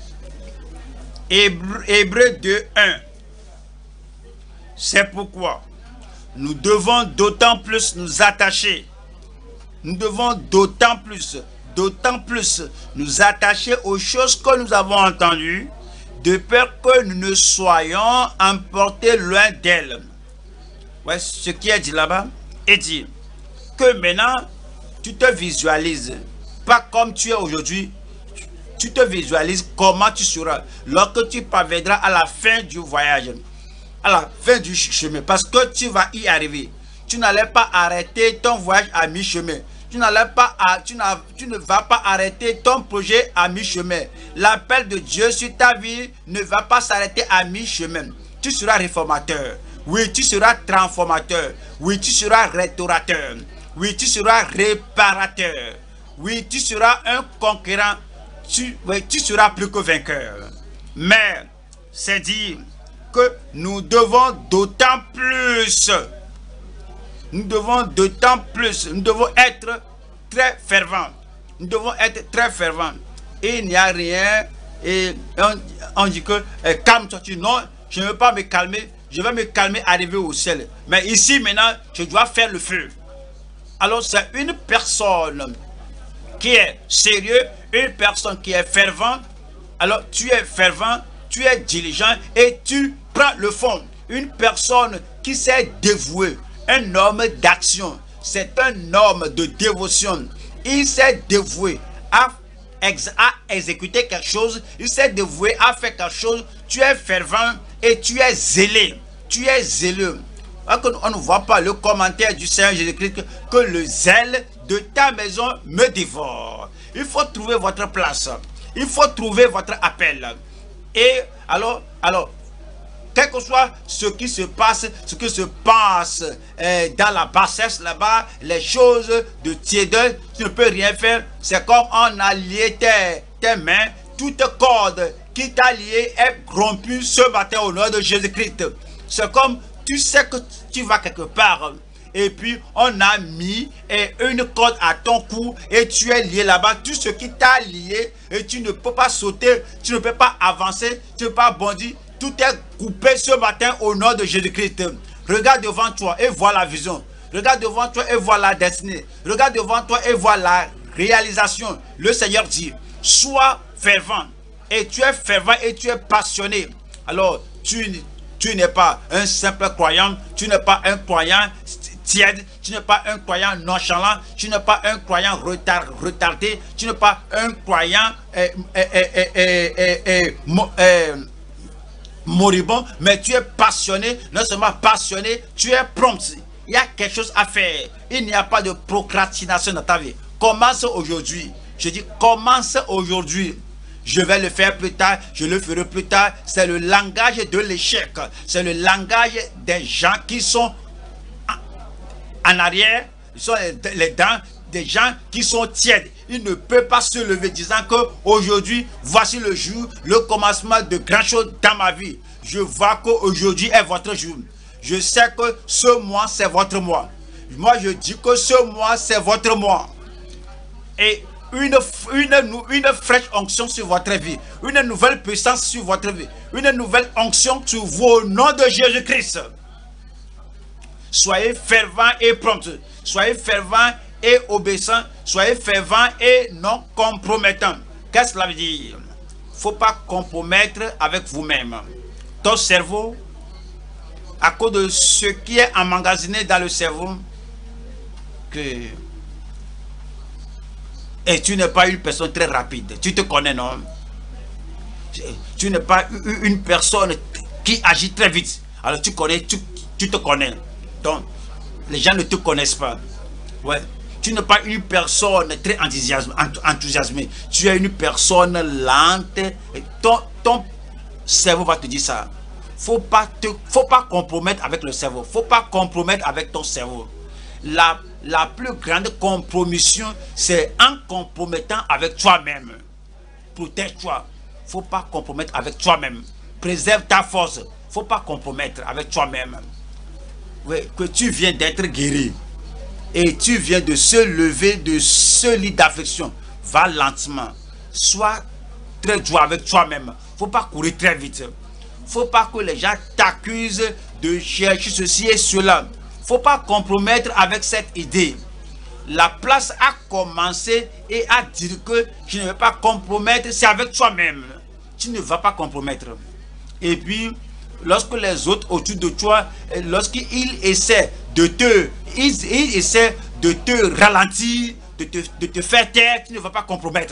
Hébreux 2, 1. C'est pourquoi nous devons d'autant plus nous attacher. Nous devons d'autant plus nous attacher aux choses que nous avons entendues, de peur que nous ne soyons emportés loin d'elles. Ouais, ce qui est dit là-bas est dit que maintenant tu te visualises, pas comme tu es aujourd'hui. Tu te visualises comment tu seras lorsque tu parviendras à la fin du voyage, à la fin du chemin, parce que tu vas y arriver. Tu n'allais pas arrêter ton voyage à mi-chemin. Tu ne vas pas arrêter ton projet à mi-chemin. L'appel de Dieu sur ta vie ne va pas s'arrêter à mi-chemin. Tu seras réformateur. Oui, tu seras transformateur. Oui, tu seras restaurateur. Oui, tu seras réparateur. Oui, tu seras un conquérant. Tu seras plus que vainqueur. Mais c'est dire que nous devons d'autant plus. Nous devons être très fervents. Nous devons être très fervents. Et il n'y a rien. Et on dit que calme-toi. Non, je ne veux pas me calmer. Je vais me calmer, arriver au ciel. Mais ici, maintenant, je dois faire le feu. Alors, c'est une personne qui est sérieux, une personne qui est fervent. Alors tu es fervent, tu es diligent et tu prends le fond. Une personne qui s'est dévouée, un homme d'action, c'est un homme de dévotion. Il s'est dévoué à exécuter quelque chose, il s'est dévoué à faire quelque chose. Tu es fervent et tu es zélé. Tu es zéleux. On ne voit pas le commentaire du Seigneur Jésus-Christ que le zèle de ta maison me dévore. Il faut trouver votre place. Il faut trouver votre appel. Et alors, quel que soit ce qui se passe dans la bassesse là-bas, les choses de tiédeur, tu ne peux rien faire. C'est comme on a lié tes mains, toute corde qui t'a lié est rompue ce matin au nom de Jésus-Christ. C'est comme tu sais que tu vas quelque part et puis on a mis une corde à ton cou et tu es lié là-bas. Tout ce qui t'a lié et tu ne peux pas sauter, tu ne peux pas avancer, tu ne peux pas bondir. Tout est coupé ce matin au nom de Jésus-Christ. Regarde devant toi et vois la vision. Regarde devant toi et vois la destinée. Regarde devant toi et vois la réalisation. Le Seigneur dit, sois fervent. Et tu es fervent et tu es passionné. Alors, tu n'es pas un simple croyant, tu n'es pas un croyant tiède, tu n'es pas un croyant nonchalant, tu n'es pas un croyant retardé, tu n'es pas un croyant moribond, mais tu es passionné, non seulement passionné, tu es prompt. Il y a quelque chose à faire. Il n'y a pas de procrastination dans ta vie. Commence aujourd'hui. Je dis commence aujourd'hui. Je vais le faire plus tard, je le ferai plus tard. C'est le langage de l'échec. C'est le langage des gens qui sont en arrière. Ils sont les dents des gens qui sont tièdes. Ils ne peuvent pas se lever disant que aujourd'hui, voici le jour, le commencement de grand chose dans ma vie. Je vois qu'aujourd'hui est votre jour. Je sais que ce mois, c'est votre mois. Moi, je dis que ce mois, c'est votre mois. Et une fraîche onction sur votre vie, une nouvelle puissance sur votre vie, une nouvelle onction sur vous au nom de Jésus-Christ. Soyez fervents et prompts, soyez fervents et obéissants, soyez fervents et non compromettants. Qu'est-ce que cela veut dire? Il ne faut pas compromettre avec vous-même. Ton cerveau, à cause de ce qui est emmagasiné dans le cerveau, et tu n'es pas une personne très rapide. Tu te connais, non? Tu n'es pas une personne qui agit très vite. Alors tu te connais. Donc, les gens ne te connaissent pas. Ouais. Tu n'es pas une personne très enthousiasmée. Tu es une personne lente. Et ton cerveau va te dire ça. Faut pas compromettre avec le cerveau. Faut pas compromettre avec ton cerveau. La plus grande compromission, c'est en compromettant avec toi-même. Protège-toi. Faut pas compromettre avec toi-même. Préserve ta force. Faut pas compromettre avec toi-même. Oui, que tu viens d'être guéri. Et tu viens de se lever de ce lit d'affliction. Va lentement. Sois très droit avec toi-même. Faut pas courir très vite. Faut pas que les gens t'accusent de chercher ceci et cela. Faut pas compromettre avec cette idée. La place à commencer et à dire que je ne vais pas compromettre, c'est avec toi-même. Tu ne vas pas compromettre. Et puis, lorsque les autres autour de toi, lorsqu'ils essaient de te ralentir, de te faire taire, tu ne vas pas compromettre.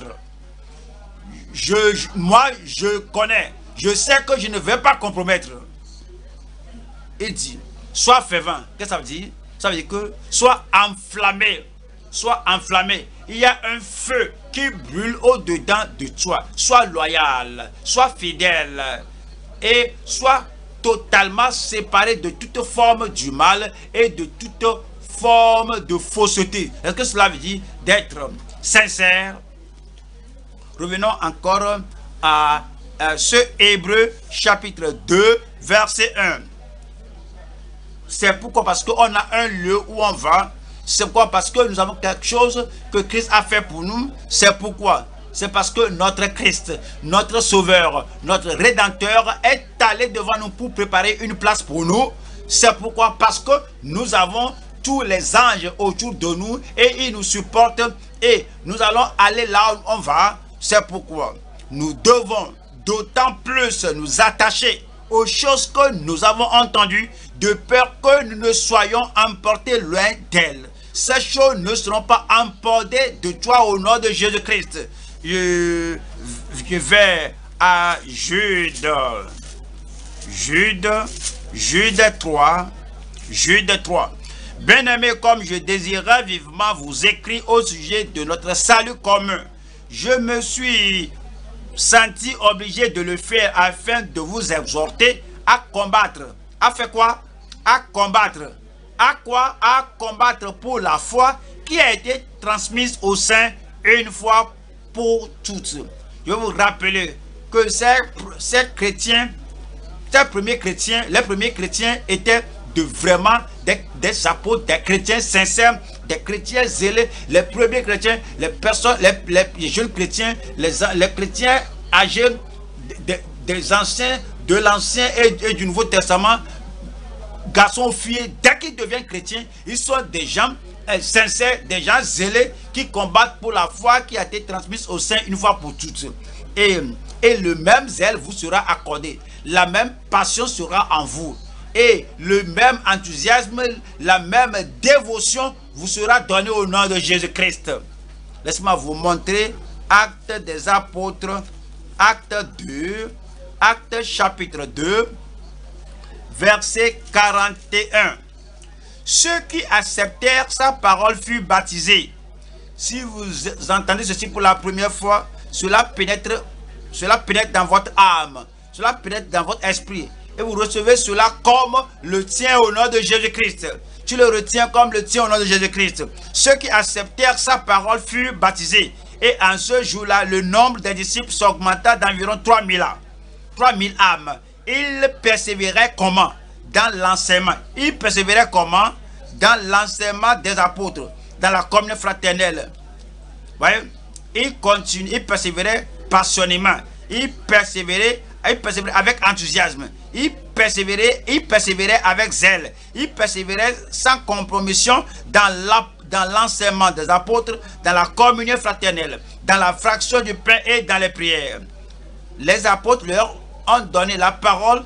Moi, je connais. Je sais que je ne vais pas compromettre. Il dit, sois fervent. Qu'est-ce que ça veut dire? Ça veut dire que sois enflammé. Sois enflammé. Il y a un feu qui brûle au-dedans de toi. Sois loyal. Sois fidèle. Et sois totalement séparé de toute forme du mal et de toute forme de fausseté. Est-ce que cela veut dire d'être sincère? Revenons encore à ce Hébreux chapitre 2 verset 1. C'est pourquoi, parce qu'on a un lieu où on va. C'est pourquoi, parce que nous avons quelque chose que Christ a fait pour nous. C'est pourquoi. C'est parce que notre Christ, notre Sauveur, notre Rédempteur est allé devant nous pour préparer une place pour nous. C'est pourquoi, parce que nous avons tous les anges autour de nous et ils nous supportent et nous allons aller là où on va. C'est pourquoi nous devons d'autant plus nous attacher aux choses que nous avons entendues, de peur que nous ne soyons emportés loin d'elles. Ces choses ne seront pas emportées de toi au nom de Jésus-Christ. Je vais à Jude 3. Bien-aimés, comme je désirais vivement vous écrire au sujet de notre salut commun, je me suis senti obligé de le faire afin de vous exhorter à combattre. À faire quoi? À combattre. À quoi? À combattre pour la foi qui a été transmise au sein une fois pour toutes. Je vais vous rappeler que ces chrétiens, les premiers chrétiens étaient vraiment des apôtres, des chrétiens sincères, des chrétiens zélés. Les premiers chrétiens, les jeunes chrétiens, les chrétiens âgés des anciens, de l'Ancien et du Nouveau Testament, garçons, filles, dès qu'ils deviennent chrétiens, ils sont des gens sincères, des gens zélés qui combattent pour la foi qui a été transmise au sein une fois pour toutes. Et le même zèle vous sera accordé. La même passion sera en vous. Et le même enthousiasme, la même dévotion vous sera donnée au nom de Jésus-Christ. Laissez-moi vous montrer Actes des Apôtres, Acte 2, Actes chapitre 2, verset 41. Ceux qui acceptèrent sa parole furent baptisés. Si vous entendez ceci pour la première fois, cela pénètre dans votre âme, cela pénètre dans votre esprit. Et vous recevez cela comme le tien au nom de Jésus-Christ. Tu le retiens comme le tien au nom de Jésus-Christ. Ceux qui acceptèrent sa parole furent baptisés. Et en ce jour-là, le nombre des disciples s'augmenta d'environ 3000 âmes. 3000 âmes. Ils persévéraient comment? Dans l'enseignement. Ils persévéraient comment? Dans l'enseignement des apôtres, dans la communion fraternelle. Voyez? Ils continuent, ils persévéraient passionnément. Ils persévéraient avec enthousiasme. Ils persévéraient avec zèle. Ils persévéraient sans compromission dans l'enseignement des apôtres, dans la communion fraternelle, dans la fraction du pain et dans les prières. Les apôtres leur ont donné la parole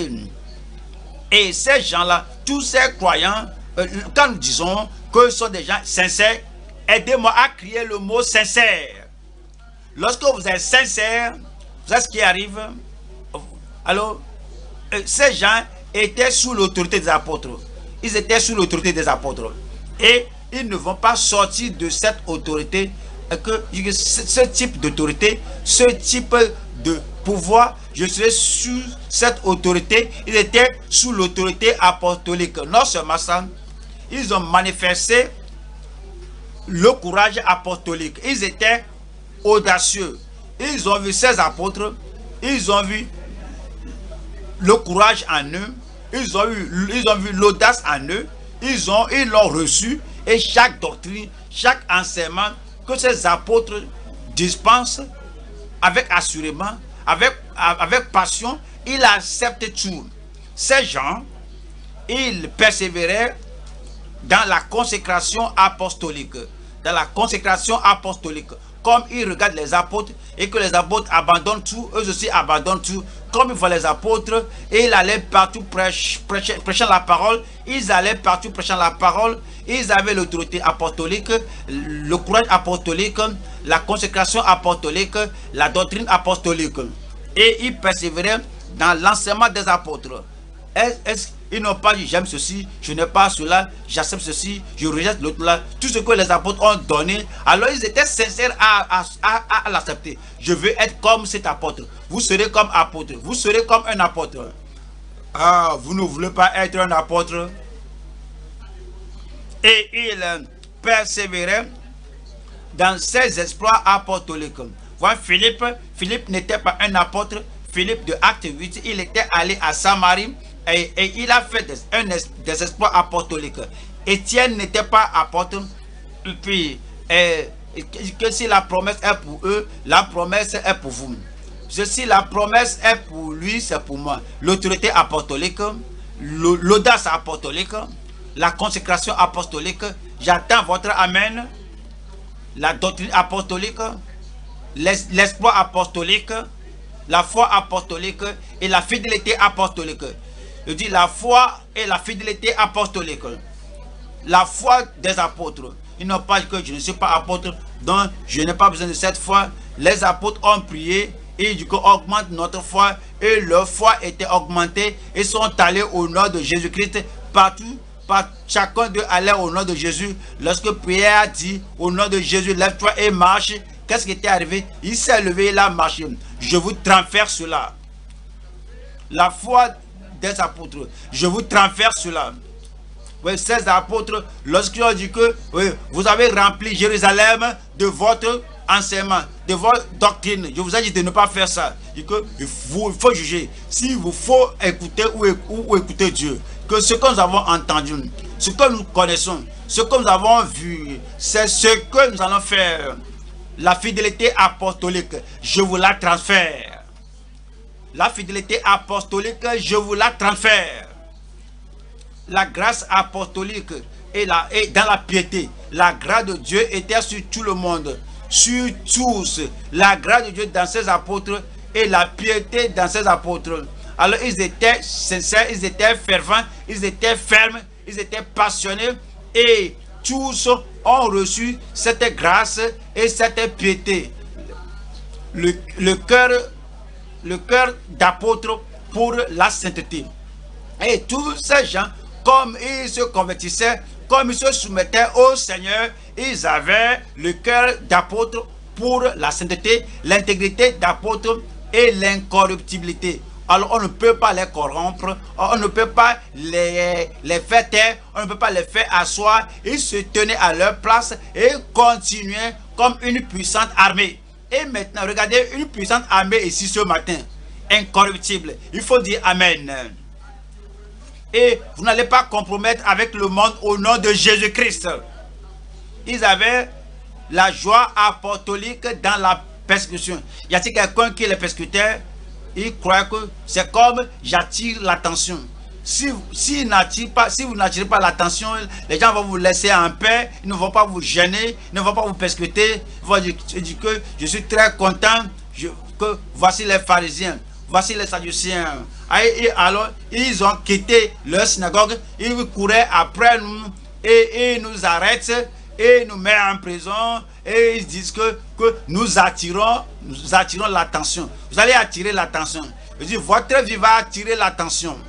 et ces gens-là, tous ces croyants, quand nous disons que ce sont des gens sincères, aidez-moi à crier le mot sincère. Lorsque vous êtes sincère, vous savez ce qui arrive? Alors, ces gens étaient sous l'autorité des apôtres. Ils étaient sous l'autorité des apôtres. Et ils ne vont pas sortir de cette autorité, ce type d'autorité, ce type de pouvoir. Je serai sous cette autorité. Ils étaient sous l'autorité apostolique. Non seulement ça, ils ont manifesté le courage apostolique. Ils étaient audacieux. Ils ont vu ces apôtres. Ils ont vu le courage en eux. Ils ont vu l'audace en eux. Ils l'ont reçu. Et chaque doctrine, chaque enseignement que ces apôtres dispensent avec assurément, avec passion, ils acceptent tout. Ces gens, ils persévéraient dans la consécration apostolique. Dans la consécration apostolique. Comme ils regardent les apôtres et que les apôtres abandonnent tout, eux aussi abandonnent tout. Comme ils voient les apôtres et ils allaient partout prêchant la parole. Ils allaient partout prêchant la parole. Ils avaient l'autorité apostolique, le courage apostolique, la consécration apostolique, la doctrine apostolique. Et ils persévéraient dans l'enseignement des apôtres. Ils n'ont pas dit j'aime ceci, je n'ai pas cela, j'accepte ceci, je rejette l'autre là. Tout ce que les apôtres ont donné, alors ils étaient sincères à l'accepter. Je veux être comme cet apôtre. Vous serez comme apôtre. Vous serez comme un apôtre. Ah, vous ne voulez pas être un apôtre? Et ils persévéraient dans ses exploits apostoliques. Voilà, Philippe n'était pas un apôtre. Philippe de Acte 8, il était allé à Samarie et il a fait des exploits apostoliques. Étienne n'était pas apôtre. Puis, que si la promesse est pour eux, la promesse est pour vous. Si la promesse est pour lui, c'est pour moi. L'autorité apostolique, l'audace apostolique, la consécration apostolique, j'attends votre amen. La doctrine apostolique, l'exploit apostolique, la foi apostolique et la fidélité apostolique. Je dis la foi et la fidélité apostolique. La foi des apôtres. Ils n'ont pas dit que je ne suis pas apôtre, donc je n'ai pas besoin de cette foi. Les apôtres ont prié et du coup augmente notre foi et leur foi était augmentée et sont allés au nom de Jésus-Christ partout. Chacun d'eux allait au nom de Jésus. Lorsque Pierre a dit au nom de Jésus, lève-toi et marche, qu'est-ce qui était arrivé? Il s'est levé et il a marché. Je vous transfère cela. La foi des apôtres, je vous transfère cela. Oui, ces apôtres, lorsqu'ils ont dit que oui, vous avez rempli Jérusalem de votre enseignement, de votre doctrine, je vous ai dit de ne pas faire ça. Il faut juger. S'il vous faut écouter ou écouter Dieu, que ce que nous avons entendu, ce que nous connaissons, ce que nous avons vu, c'est ce que nous allons faire. La fidélité apostolique, je vous la transfère. La fidélité apostolique, je vous la transfère. La grâce apostolique et dans la piété, la grâce de Dieu était sur tout le monde, sur tous. La grâce de Dieu dans ses apôtres et la piété dans ses apôtres. Alors ils étaient sincères, ils étaient fervents, ils étaient fermes, ils étaient passionnés et tous ont reçu cette grâce et cette piété. Le cœur le cœur d'apôtre pour la sainteté. Et tous ces gens, comme ils se convertissaient, comme ils se soumettaient au Seigneur, ils avaient le cœur d'apôtre pour la sainteté, l'intégrité d'apôtre et l'incorruptibilité. Alors on ne peut pas les corrompre, on ne peut pas les faire taire, on ne peut pas les faire asseoir. Ils se tenaient à leur place et continuaient comme une puissante armée. Et maintenant, regardez une puissante armée ici ce matin, incorruptible. Il faut dire Amen. Et vous n'allez pas compromettre avec le monde au nom de Jésus-Christ. Ils avaient la joie apostolique dans la persécution. Y a-t-il quelqu'un qui les persécutait? Il croit que c'est comme j'attire l'attention. Si vous n'attirez pas l'attention, les gens vont vous laisser en paix, ils ne vont pas vous gêner, ils ne vont pas vous persécuter. Ils vont dire que je suis très content que voici les pharisiens, voici les sadducéens. Et alors, ils ont quitté leur synagogue, ils couraient après nous et ils nous arrêtent et nous mettent en prison. Et ils disent que nous attirons l'attention. Vous allez attirer l'attention. Je dis, votre vie va attirer l'attention.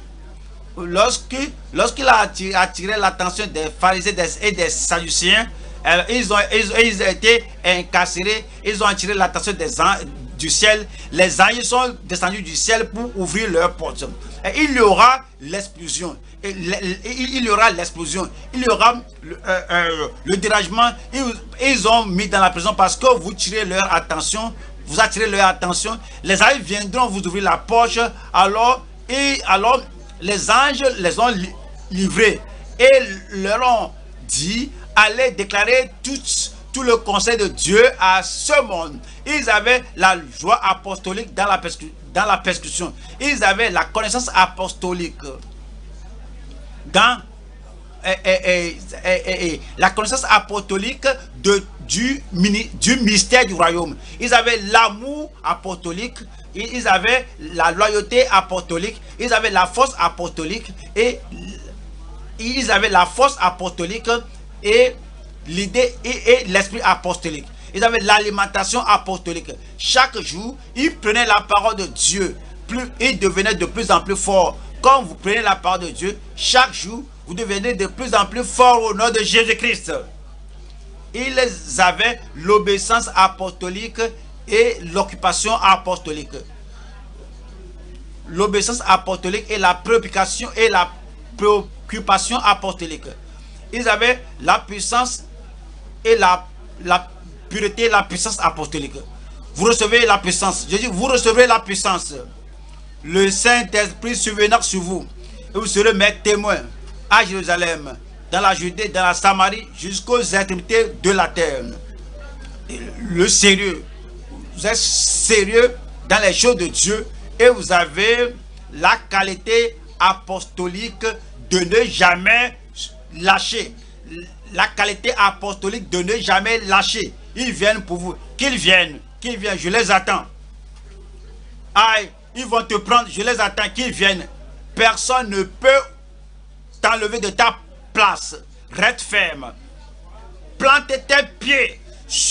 Lorsqu'il a attiré l'attention des pharisiens et des sadducéens, ils ont été incarcérés, ils ont attiré l'attention des anges du ciel. Les anges sont descendus du ciel pour ouvrir leurs portes. Et il y aura l'explosion. Il y aura l'explosion. Il y aura le dérangement. Ils ont mis dans la prison parce que vous tirez leur attention. Vous attirez leur attention. Les anges viendront vous ouvrir la poche. Alors les anges les ont livrés et leur ont dit, allez déclarer tout le conseil de Dieu à ce monde. Ils avaient la joie apostolique dans la persécution. Ils avaient la connaissance apostolique dans la connaissance apostolique du mystère du royaume. Ils avaient l'amour apostolique, ils avaient la loyauté apostolique, ils avaient la force apostolique et l'idée et l'esprit apostolique. Ils avaient l'alimentation apostolique. Chaque jour, ils prenaient la parole de Dieu. Ils devenaient de plus en plus forts. Quand vous prenez la parole de Dieu, chaque jour, vous devenez de plus en plus forts au nom de Jésus-Christ. Ils avaient l'obéissance apostolique et l'occupation apostolique. L'obéissance apostolique et la préoccupation apostolique. Ils avaient la puissance et la pureté et la puissance apostolique. Vous recevez la puissance. Je dis, vous recevrez la puissance. Le Saint-Esprit surviendra sur vous. Et vous serez mes témoins à Jérusalem, dans la Judée, dans la Samarie, jusqu'aux extrémités de la terre. Le sérieux. Vous êtes sérieux dans les choses de Dieu et vous avez la qualité apostolique de ne jamais lâcher. La qualité apostolique de ne jamais lâcher. Ils viennent pour vous. Qu'ils viennent, je les attends. Aïe, ils vont te prendre, je les attends, qu'ils viennent. Personne ne peut t'enlever de ta place. Reste ferme. Plante tes pieds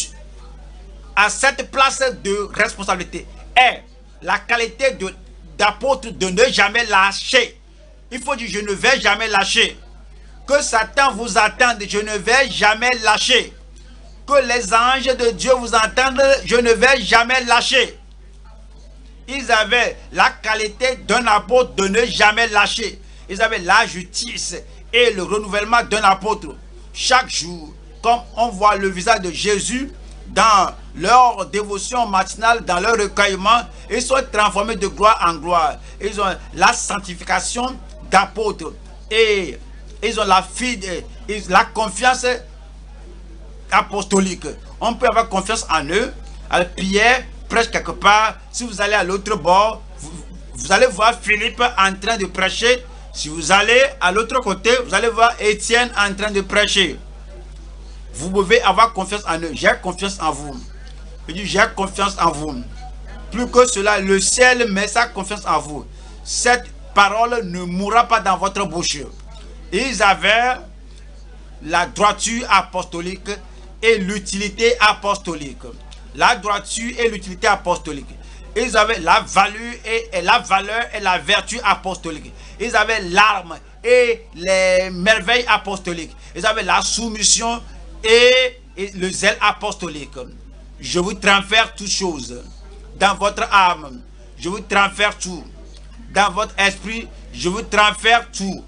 à cette place de responsabilité. Et la qualité d'apôtre de ne jamais lâcher. Il faut dire, je ne vais jamais lâcher. Que Satan vous attende, je ne vais jamais lâcher. Que les anges de Dieu vous entendent, je ne vais jamais lâcher. Ils avaient la qualité d'un apôtre de ne jamais lâcher. Ils avaient la justice et le renouvellement d'un apôtre. Chaque jour, comme on voit le visage de Jésus dans leur dévotion matinale, dans leur recueillement, ils sont transformés de gloire en gloire. Ils ont la sanctification d'apôtres et ils ont la confiance apostolique. On peut avoir confiance en eux. Alors, Pierre prêche quelque part. Si vous allez à l'autre bord, vous allez voir Philippe en train de prêcher. Si vous allez à l'autre côté, vous allez voir Étienne en train de prêcher. Vous pouvez avoir confiance en eux. J'ai confiance en vous. Je dis, j'ai confiance en vous. Plus que cela, le ciel met sa confiance en vous. Cette parole ne mourra pas dans votre bouche. Ils avaient la droiture apostolique et l'utilité apostolique. La droiture et l'utilité apostolique. Ils avaient la valeur et la vertu apostolique. Ils avaient l'arme et les merveilles apostoliques. Ils avaient la soumission et le zèle apostolique. Je vous transfère toutes choses dans votre âme. Je vous transfère tout. Dans votre esprit, je vous transfère tout.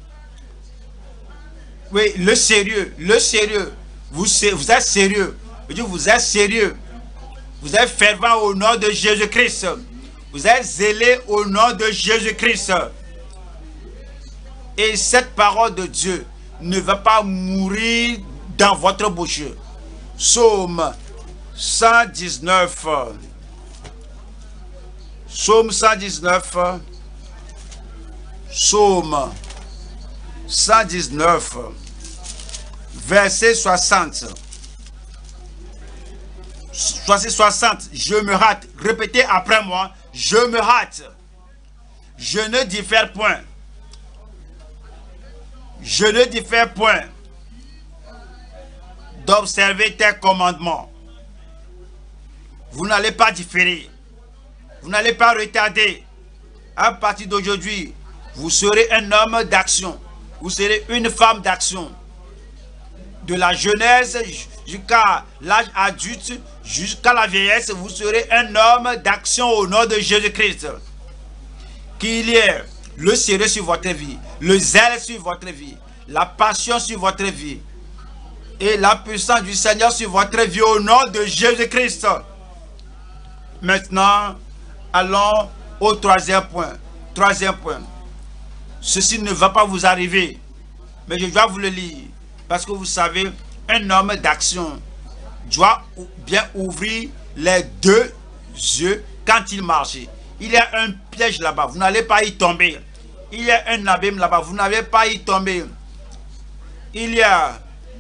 Oui, le sérieux. Vous êtes sérieux. Je dis, vous êtes sérieux. Vous êtes fervent au nom de Jésus-Christ. Vous êtes zélé au nom de Jésus-Christ. Et cette parole de Dieu ne va pas mourir dans votre bouche. Psaume 119. Psaume 119. Psaume 119. Verset 60. 60. Je me hâte. Répétez après moi. Je me hâte. Je ne diffère point. Je ne diffère point d'observer tes commandements. Vous n'allez pas différer. Vous n'allez pas retarder. À partir d'aujourd'hui, vous serez un homme d'action. Vous serez une femme d'action. De la jeunesse jusqu'à l'âge adulte, jusqu'à la vieillesse, vous serez un homme d'action au nom de Jésus-Christ. Qu'il y ait le sérieux sur votre vie, le zèle sur votre vie, la passion sur votre vie et la puissance du Seigneur sur votre vie au nom de Jésus-Christ. Maintenant, allons au troisième point. Troisième point. Ceci ne va pas vous arriver, mais je dois vous le lire. Parce que vous savez, un homme d'action doit bien ouvrir les deux yeux quand il marche. Il y a un piège là-bas, vous n'allez pas y tomber. Il y a un abîme là-bas, vous n'allez pas y tomber. Il y a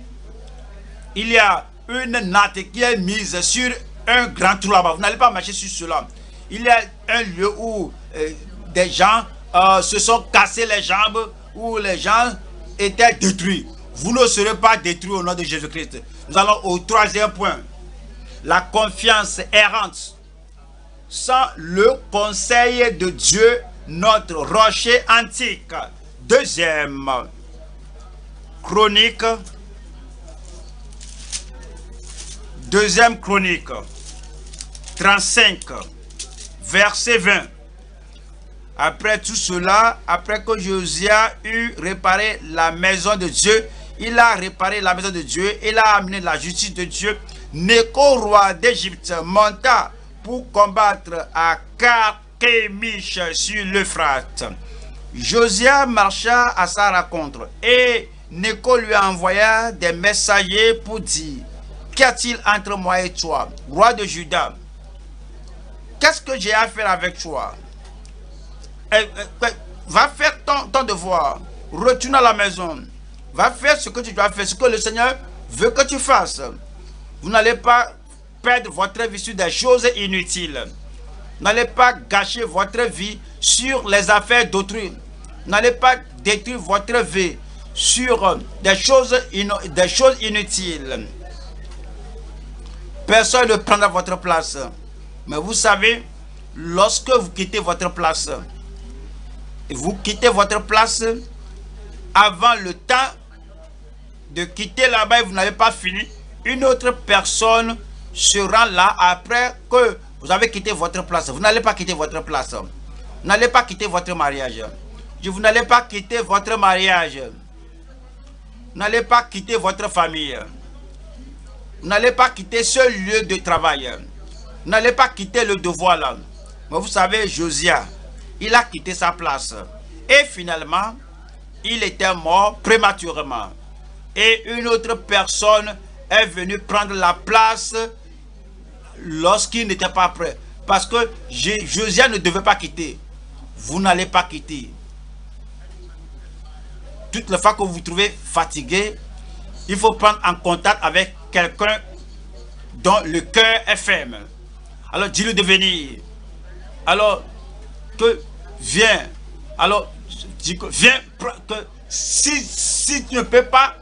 une natte qui est mise sur un grand trou là-bas. Vous n'allez pas marcher sur cela. Il y a un lieu où des gens se sont cassés les jambes, où les gens étaient détruits. Vous ne serez pas détruits au nom de Jésus-Christ. Nous allons au troisième point. La confiance errante. Sans le conseil de Dieu, notre rocher antique. Deuxième Chronique. Deuxième Chronique. 35. Verset 20. Après tout cela, après que Josia eut réparé la maison de Dieu, il a réparé la maison de Dieu, il a amené la justice de Dieu. Néco, roi d'Égypte, monta pour combattre à Carchemish sur l'Euphrate. Josia marcha à sa rencontre et Néco lui envoya des messagers pour dire: qu'y a-t-il entre moi et toi, roi de Juda? Qu'est-ce que j'ai à faire avec toi? Va faire ton devoir, retourne à la maison, va faire ce que tu dois faire, ce que le Seigneur veut que tu fasses. Vous n'allez pas perdre votre vie sur des choses inutiles. Vous n'allez pas gâcher votre vie sur les affaires d'autrui. Vous n'allez pas détruire votre vie sur des choses inutiles. Personne ne prendra votre place. Mais vous savez, lorsque vous quittez votre place, avant le temps de quitter là-bas et vous n'avez pas fini, une autre personne se rend là après que vous avez quitté votre place. Vous n'allez pas quitter votre place. Vous n'allez pas quitter votre mariage. Vous n'allez pas quitter votre mariage. Vous n'allez pas quitter votre famille. Vous n'allez pas quitter ce lieu de travail. Vous n'allez pas quitter le devoir là. Mais vous savez, Josia, il a quitté sa place. Et finalement, il était mort prématurément. Et une autre personne est venue prendre la place lorsqu'il n'était pas prêt. Parce que Josia ne devait pas quitter. Vous n'allez pas quitter. Toutes les fois que vous vous trouvez fatigué, il faut prendre en contact avec quelqu'un dont le cœur est ferme. Alors dis-lui de venir. Alors que viens. Alors dis que viens. Que si tu ne peux pas,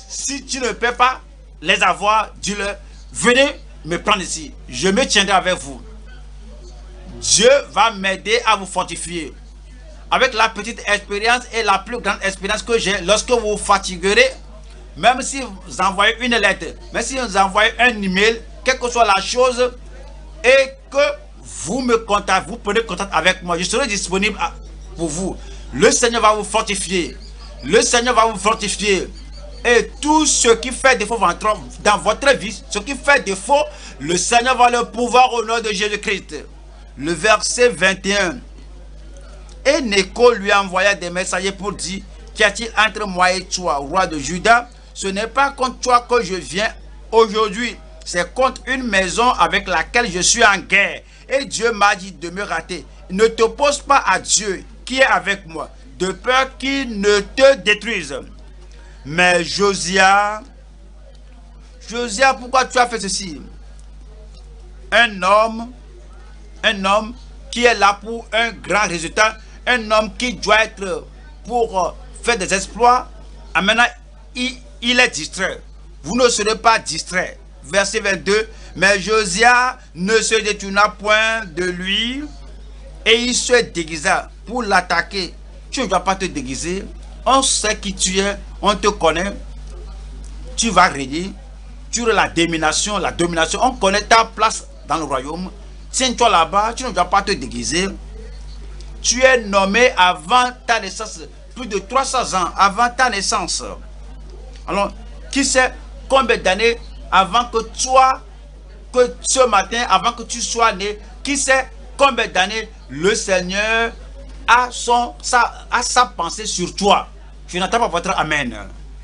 les avoir, dis-leur, venez me prendre ici. Je me tiendrai avec vous. Dieu va m'aider à vous fortifier. Avec la petite expérience et la plus grande expérience que j'ai, lorsque vous vous fatiguerez, même si vous envoyez une lettre, même si vous envoyez un email, quelle que soit la chose, et que vous me contactez, vous prenez contact avec moi, je serai disponible pour vous. Le Seigneur va vous fortifier. Le Seigneur va vous fortifier. Et tout ce qui fait défaut dans votre vie, ce qui fait défaut, le Seigneur va le pouvoir au nom de Jésus-Christ. Le verset 21. Et Néco lui envoya des messagers pour dire, qu'y a-t-il entre moi et toi, roi de Juda? Ce n'est pas contre toi que je viens aujourd'hui, c'est contre une maison avec laquelle je suis en guerre. Et Dieu m'a dit de me rater. Ne t'oppose pas à Dieu qui est avec moi, de peur qu'il ne te détruise. Mais Josia, pourquoi tu as fait ceci? Un homme qui est là pour un grand résultat, un homme qui doit être pour faire des exploits, maintenant il est distrait. Vous ne serez pas distrait. Verset 22, mais Josia ne se détourna point de lui et il se déguisa pour l'attaquer. Tu ne dois pas te déguiser. On sait qui tu es, on te connaît. Tu vas régner. Tu auras la domination. On connaît ta place dans le royaume. Tiens-toi là-bas, tu ne dois pas te déguiser. Tu es nommé avant ta naissance, plus de 300 ans avant ta naissance. Alors, qui sait combien d'années avant que toi, que ce matin, avant que tu sois né, qui sait combien d'années le Seigneur a sa pensée sur toi. Je n'entends pas votre amen.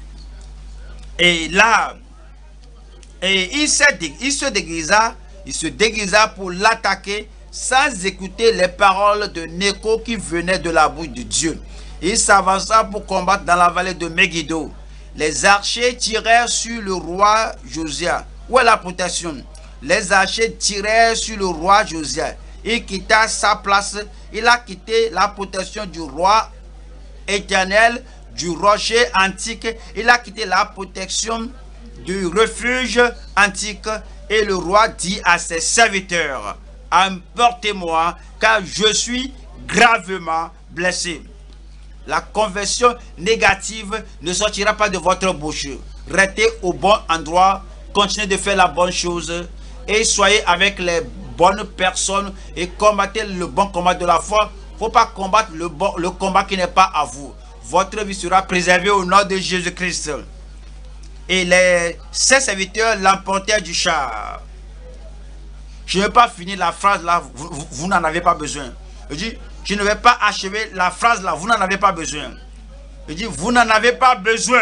Et là, il se déguisa pour l'attaquer sans écouter les paroles de Néco qui venaient de la bouche de Dieu. Il s'avança pour combattre dans la vallée de Megiddo. Les archers tirèrent sur le roi Josia. Où est la protection? Les archers tirèrent sur le roi Josia. Il quitta sa place. Il a quitté la protection du roi éternel, du rocher antique. Il a quitté la protection du refuge antique. Et le roi dit à ses serviteurs, emportez-moi, car je suis gravement blessé. La conversion négative ne sortira pas de votre bouche. Restez au bon endroit, continuez de faire la bonne chose et soyez avec les bonnes personnes et combattez le bon combat de la foi. Il ne faut pas combattre le combat qui n'est pas à vous. Votre vie sera préservée au nom de Jésus-Christ. Et ses serviteurs l'emportèrent du char. Je ne vais pas finir la phrase là, vous n'en avez pas besoin. Je dis, je ne vais pas achever la phrase là, vous n'en avez pas besoin. Je dis, vous n'en avez pas besoin.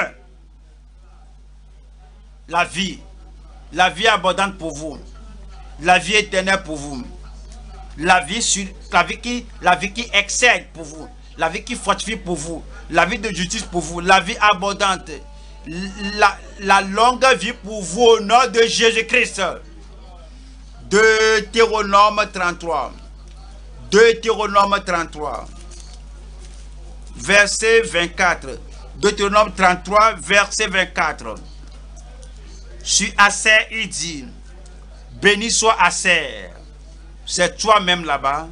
La vie abondante pour vous, la vie éternelle pour vous, la vie qui excelle pour vous, la vie qui fortifie pour vous, la vie de justice pour vous, la vie abondante, la longue vie pour vous au nom de Jésus-Christ. Deutéronome 33. Deutéronome 33. Verset 24. Deutéronome 33, verset 24. Sur Aser, il dit, béni soit Aser. C'est toi-même là-bas.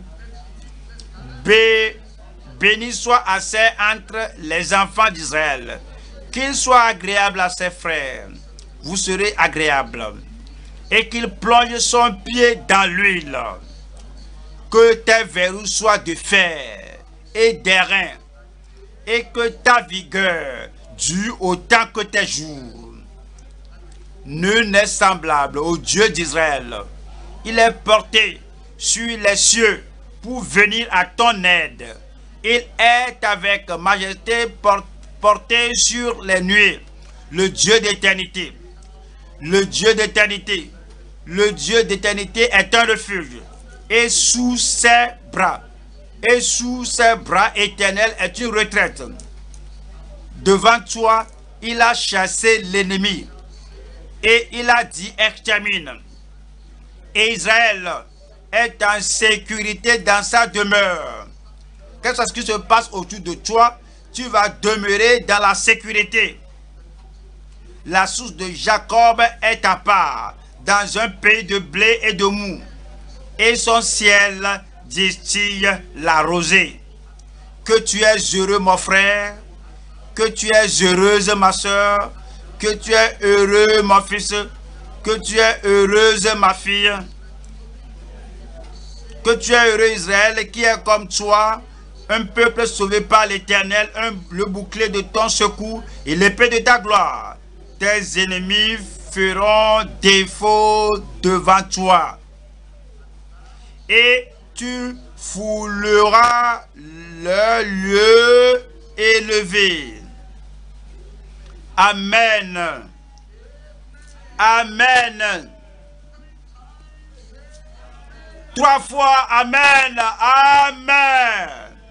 Béni soit Aser entre les enfants d'Israël. Qu'il soit agréable à ses frères. Vous serez agréable. Et qu'il plonge son pied dans l'huile. Que tes verrous soient de fer et d'airain. Et que ta vigueur dure autant que tes jours. Nul n'est semblable au Dieu d'Israël. Il est porté sur les cieux pour venir à ton aide. Il est avec majesté porté sur les nuées. Le Dieu d'éternité. Le Dieu d'éternité. Le Dieu d'éternité est un refuge. Et sous ses bras éternels est une retraite. Devant toi, il a chassé l'ennemi. Et il a dit, extermine. Et Israël est en sécurité dans sa demeure. Quel que soit ce qui se passe autour de toi, tu vas demeurer dans la sécurité. La source de Jacob est à part, dans un pays de blé et de mou. Et son ciel distille la rosée. Que tu es heureux, mon frère, que tu es heureuse, ma soeur, que tu es heureux, mon fils, que tu es heureuse, ma fille, que tu es heureux, Israël, qui est comme toi, un peuple sauvé par l'Éternel, le bouclier de ton secours et l'épée de ta gloire. Tes ennemis feront défaut devant toi, et tu fouleras leur lieu élevé. Amen. Amen. 3 fois, Amen. Amen.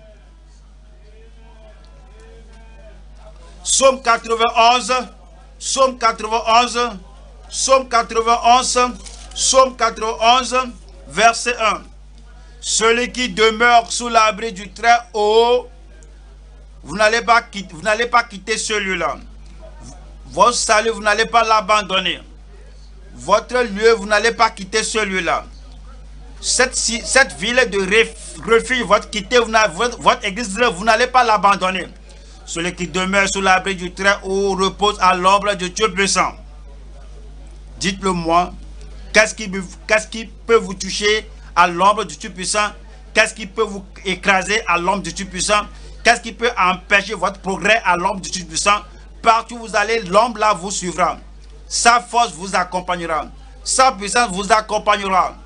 Psaume 91, Psaume 91, Psaume 91, Psaume 91, verset 1. Celui qui demeure sous l'abri du Très-Haut, vous n'allez pas quitter celui-là. Votre salut, vous n'allez pas l'abandonner. Votre lieu, vous n'allez pas quitter celui-là. Cette ville de refuge, votre église, vous n'allez pas l'abandonner. Celui qui demeure sous l'abri du Très-Haut repose à l'ombre du Dieu puissant. Dites-le moi, qu'est-ce qui peut vous toucher à l'ombre du Dieu puissant? Qu'est-ce qui peut vous écraser à l'ombre du Dieu puissant? Qu'est-ce qui peut empêcher votre progrès à l'ombre du Dieu puissant? Partout où vous allez, l'ombre là vous suivra. Sa force vous accompagnera. Sa puissance vous accompagnera.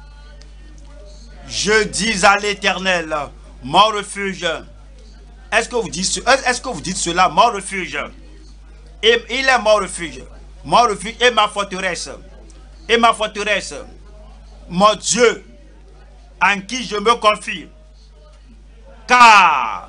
Je dis à l'Éternel, mon refuge. Est-ce que vous dites cela, mon refuge? Et il est mon refuge et ma forteresse. Et ma forteresse. Mon Dieu, en qui je me confie. Car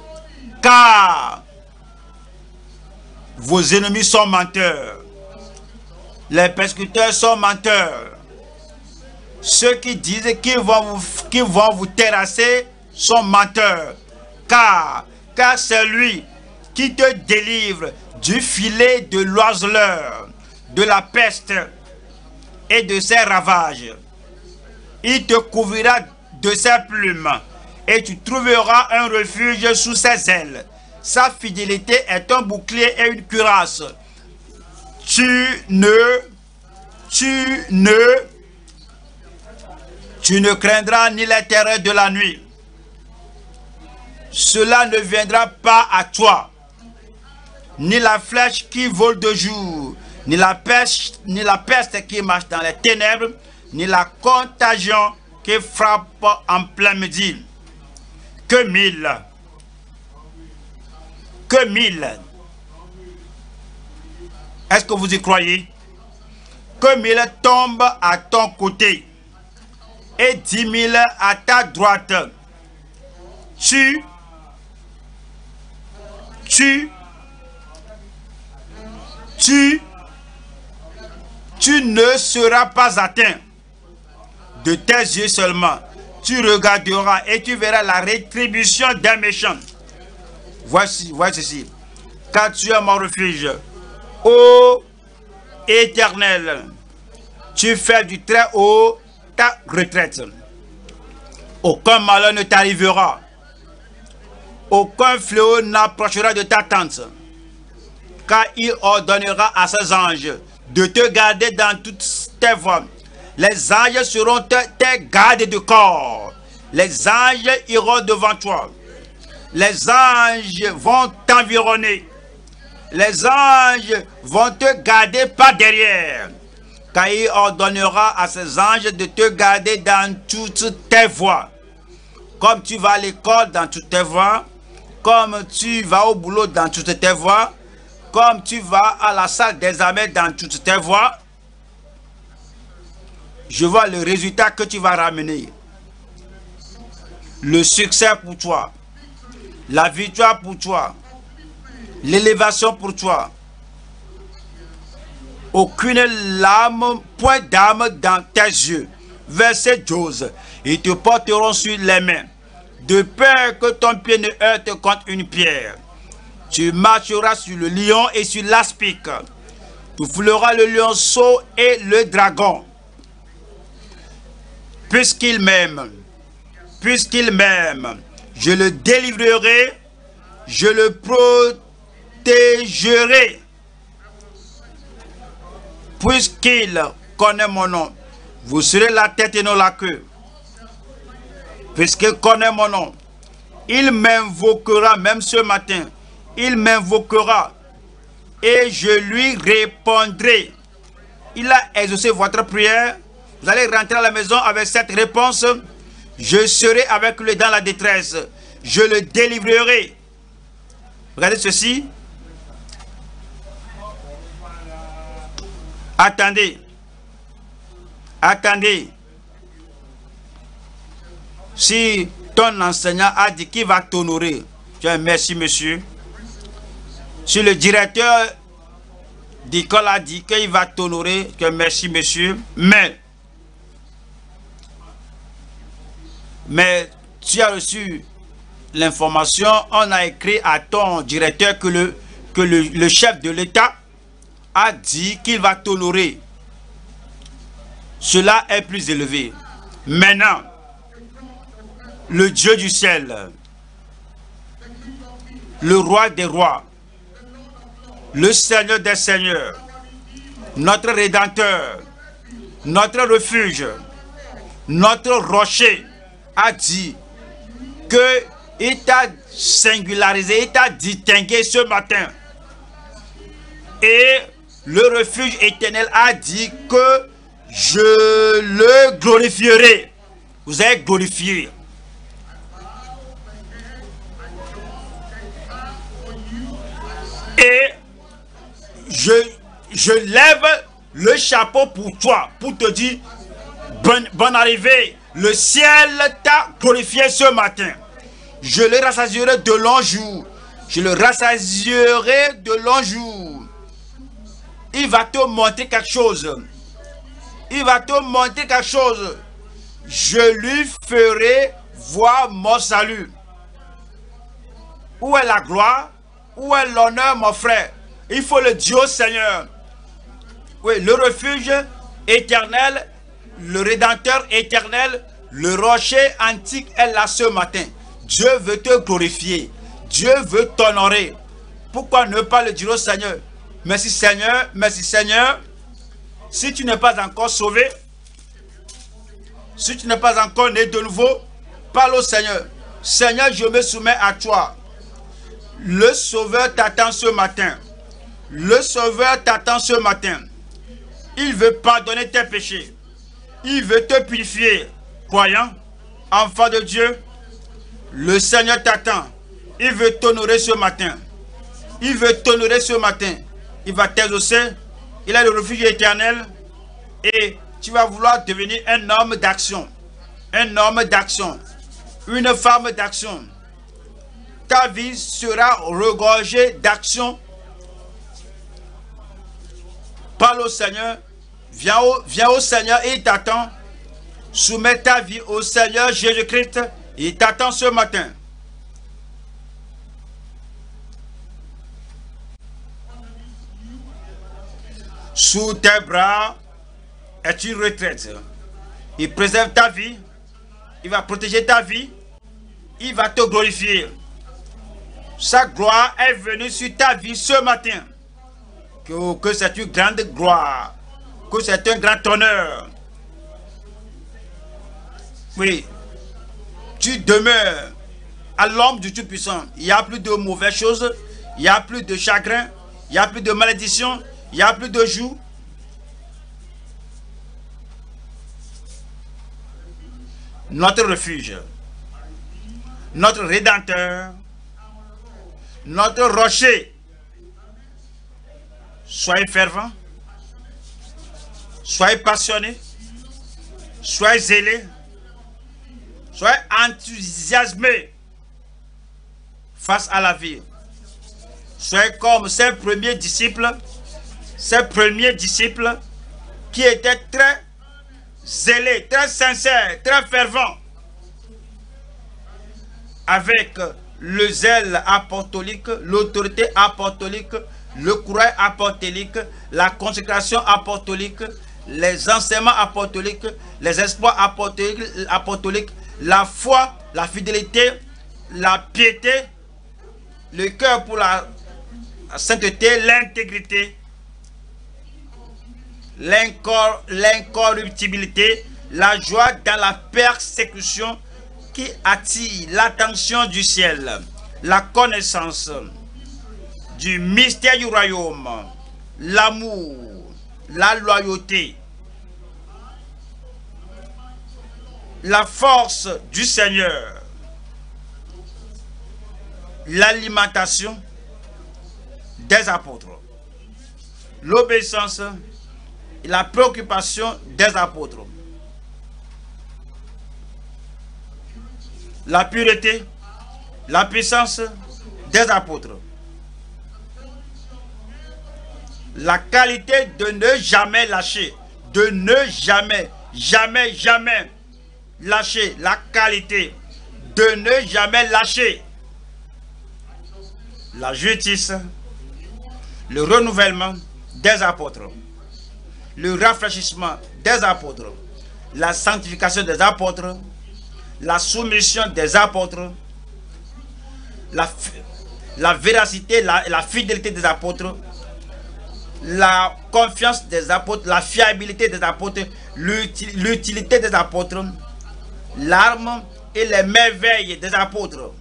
vos ennemis sont menteurs. Les persécuteurs sont menteurs. Ceux qui disent qu'ils vont vous terrasser sont menteurs. Car c'est lui qui te délivre du filet de l'oiseleur, de la peste et de ses ravages. Il te couvrira de ses plumes et tu trouveras un refuge sous ses ailes. Sa fidélité est un bouclier et une cuirasse. Tu ne craindras ni les terreurs de la nuit. Cela ne viendra pas à toi, ni la flèche qui vole de jour, ni la peste qui marche dans les ténèbres, ni la contagion qui frappe en plein midi. Que mille. Est-ce que vous y croyez? Que 1000 tombent à ton côté et 10 000 à ta droite. Tu ne seras pas atteint. De tes yeux seulement, tu regarderas et tu verras la rétribution des méchants. Voici ceci. Car tu es mon refuge, ô Éternel, tu fais du Très-Haut ta retraite. Aucun malheur ne t'arrivera. Aucun fléau n'approchera de ta tente. Car il ordonnera à ses anges de te garder dans toutes tes voies. Les anges seront tes gardes de corps. Les anges iront devant toi. Les anges vont t'environner. Les anges vont te garder par derrière. Car il ordonnera à ses anges de te garder dans toutes tes voies. Comme tu vas à l'école dans toutes tes voies, comme tu vas au boulot dans toutes tes voies, comme tu vas à la salle des armées dans toutes tes voies, je vois le résultat que tu vas ramener. Le succès pour toi, la victoire pour toi, l'élévation pour toi. Aucune larme, point d'âme dans tes yeux. Verset 12. Ils te porteront sur les mains, de peur que ton pied ne heurte contre une pierre. Tu marcheras sur le lion et sur l'aspic. Tu fouleras le lionceau et le dragon. Puisqu'il m'aime, puisqu'il m'aime, je le délivrerai, je le protégerai. Puisqu'il connaît mon nom, vous serez la tête et non la queue. Puisqu'il connaît mon nom, il m'invoquera, même ce matin, il m'invoquera et je lui répondrai. Il a exaucé votre prière. Vous allez rentrer à la maison avec cette réponse. Je serai avec lui dans la détresse. Je le délivrerai. Regardez ceci. Attendez. Attendez. Si ton enseignant a dit qu'il va t'honorer, tu dis merci monsieur. Si le directeur d'école a dit qu'il va t'honorer, que merci monsieur. Mais tu as reçu l'information, on a écrit à ton directeur que le chef de l'État a dit qu'il va t'honorer. Cela est plus élevé. Maintenant, le Dieu du ciel, le roi des rois, le Seigneur des seigneurs, notre Rédempteur, notre refuge, notre rocher, a dit qu'il t'a singularisé, il t'a distingué ce matin. Et le refuge éternel a dit que je le glorifierai. Vous avez glorifié. Et je lève le chapeau pour toi, pour te dire bonne arrivée. Le ciel t'a glorifié ce matin. Je le rassasierai de longs jours. Je le rassasierai de longs jours. Il va te montrer quelque chose. Il va te montrer quelque chose. Je lui ferai voir mon salut. Où est la gloire? Où est l'honneur, mon frère? Il faut le dire au Seigneur. Oui, le refuge éternel, le Rédempteur éternel, le rocher antique est là ce matin. Dieu veut te glorifier. Dieu veut t'honorer. Pourquoi ne pas le dire au Seigneur? Merci Seigneur, merci Seigneur. Si tu n'es pas encore sauvé, si tu n'es pas encore né de nouveau, parle au Seigneur. Seigneur, je me soumets à toi. Le Sauveur t'attend ce matin. Le Sauveur t'attend ce matin. Il veut pardonner tes péchés. Il veut te purifier. Croyant, enfant de Dieu, le Seigneur t'attend. Il veut t'honorer ce matin. Il veut t'honorer ce matin. Il va t'exaucer. Il est le refuge éternel. Et tu vas vouloir devenir un homme d'action. Un homme d'action. Une femme d'action. Ta vie sera regorgée d'action. Parle au Seigneur. Viens au Seigneur et il t'attend. Soumets ta vie au Seigneur Jésus-Christ. Il t'attend ce matin. Sous tes bras est une retraite. Il préserve ta vie. Il va protéger ta vie. Il va te glorifier. Sa gloire est venue sur ta vie ce matin. Que c'est une grande gloire. Que c'est un grand honneur. Oui. Tu demeures à l'ombre du Tout-Puissant. Il n'y a plus de mauvaises choses. Il n'y a plus de chagrin. Il n'y a plus de malédiction. Il n'y a plus de joug. Notre refuge. Notre Rédempteur. Notre rocher. Soyez fervents. Soyez passionnés. Soyez zélés. Soyez enthousiasmés face à la vie. Soyez comme ces premiers disciples qui étaient très zélés, très sincères, très fervents, avec le zèle apostolique, l'autorité apostolique, le courage apostolique, la consécration apostolique, les enseignements apostoliques, les espoirs apostoliques, la foi, la fidélité, la piété, le cœur pour la sainteté, l'intégrité, l'incorruptibilité, la joie dans la persécution qui attire l'attention du ciel, la connaissance du mystère du royaume, l'amour, la loyauté, la force du Seigneur, l'alimentation des apôtres, l'obéissance et la préoccupation des apôtres, la pureté, la puissance des apôtres, la qualité de ne jamais lâcher, de ne jamais lâcher, la qualité de ne jamais lâcher, la justice, le renouvellement des apôtres, le rafraîchissement des apôtres, la sanctification des apôtres, la soumission des apôtres, la véracité, la fidélité des apôtres, la confiance des apôtres, la fiabilité des apôtres, l'utilité des apôtres, l'arme et les merveilles des apôtres.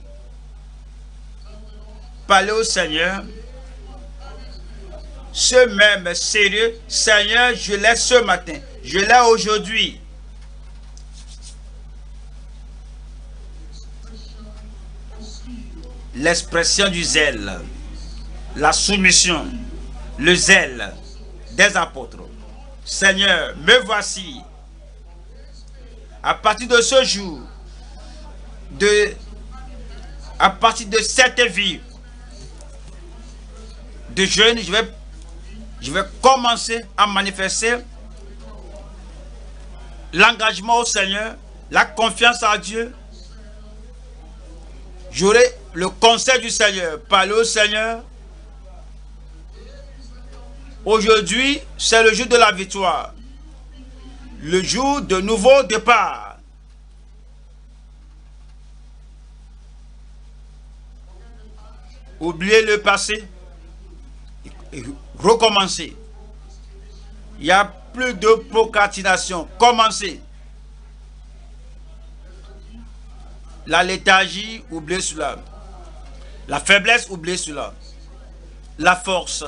Parlez au Seigneur. Ce même sérieux, Seigneur, je l'ai ce matin, je l'ai aujourd'hui. L'expression du zèle, la soumission, le zèle des apôtres. Seigneur, me voici. À partir de ce jour, à partir de cette vie de jeûne, je vais commencer à manifester l'engagement au Seigneur, la confiance à Dieu. J'aurai le conseil du Seigneur. Parler au Seigneur. Aujourd'hui, c'est le jour de la victoire. Le jour de nouveau départ. Oubliez le passé et recommencer. Il n'y a plus de procrastination. Commencez. La léthargie, oubliez cela. La faiblesse, oubliez cela. La force,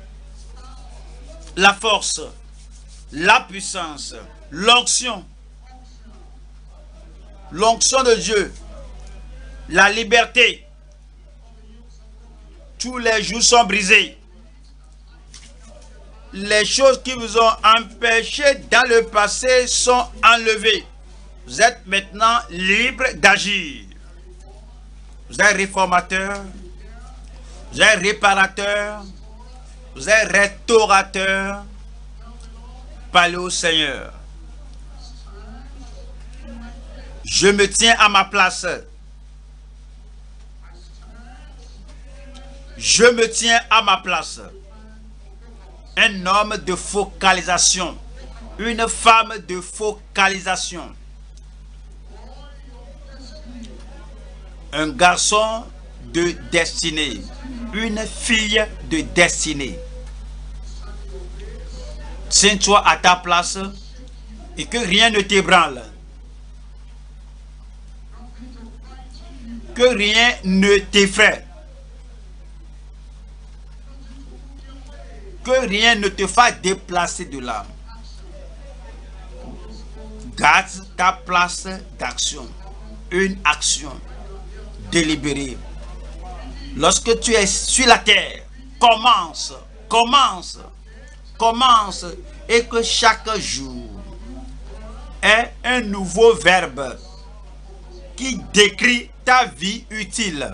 la puissance, l'onction de Dieu, la liberté. Tous les jours sont brisés. Les choses qui vous ont empêché dans le passé sont enlevées. Vous êtes maintenant libre d'agir. Vous êtes réformateur, vous êtes réparateur, vous êtes restaurateur. Parlez au Seigneur. Je me tiens à ma place. Je me tiens à ma place. Un homme de focalisation. Une femme de focalisation. Un garçon de destinée. Une fille de destinée. Tiens-toi à ta place et que rien ne t'ébranle. Que rien ne t'effraie. Que rien ne te fasse déplacer de là. Garde ta place d'action. Une action délibérée. Lorsque tu es sur la terre, commence. Et que chaque jour est un nouveau verbe qui décrit ta vie utile.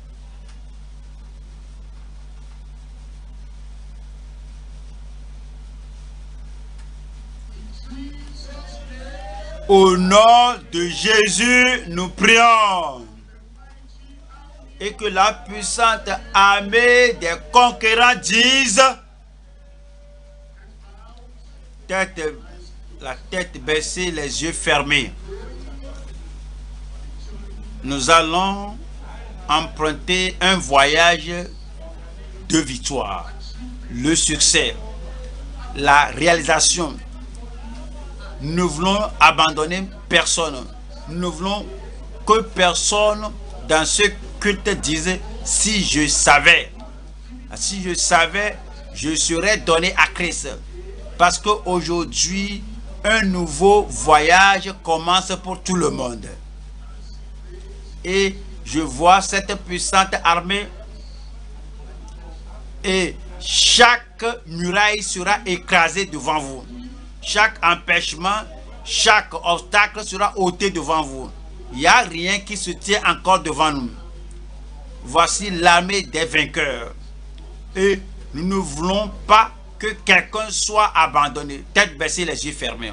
Au nom de Jésus, nous prions. Et que la puissante armée des conquérants dise, la tête baissée, les yeux fermés. nous allons emprunter un voyage de victoire, le succès, la réalisation. Nous voulons abandonner personne. Nous voulons que personne dans ce culte dise si je savais. Si je savais, je serais donné à Christ. Parce qu'aujourd'hui, un nouveau voyage commence pour tout le monde. Et je vois cette puissante armée et chaque muraille sera écrasée devant vous. Chaque empêchement, chaque obstacle sera ôté devant vous. Il n'y a rien qui se tient encore devant nous. Voici l'armée des vainqueurs. Et nous ne voulons pas que quelqu'un soit abandonné. Tête baissée, les yeux fermés.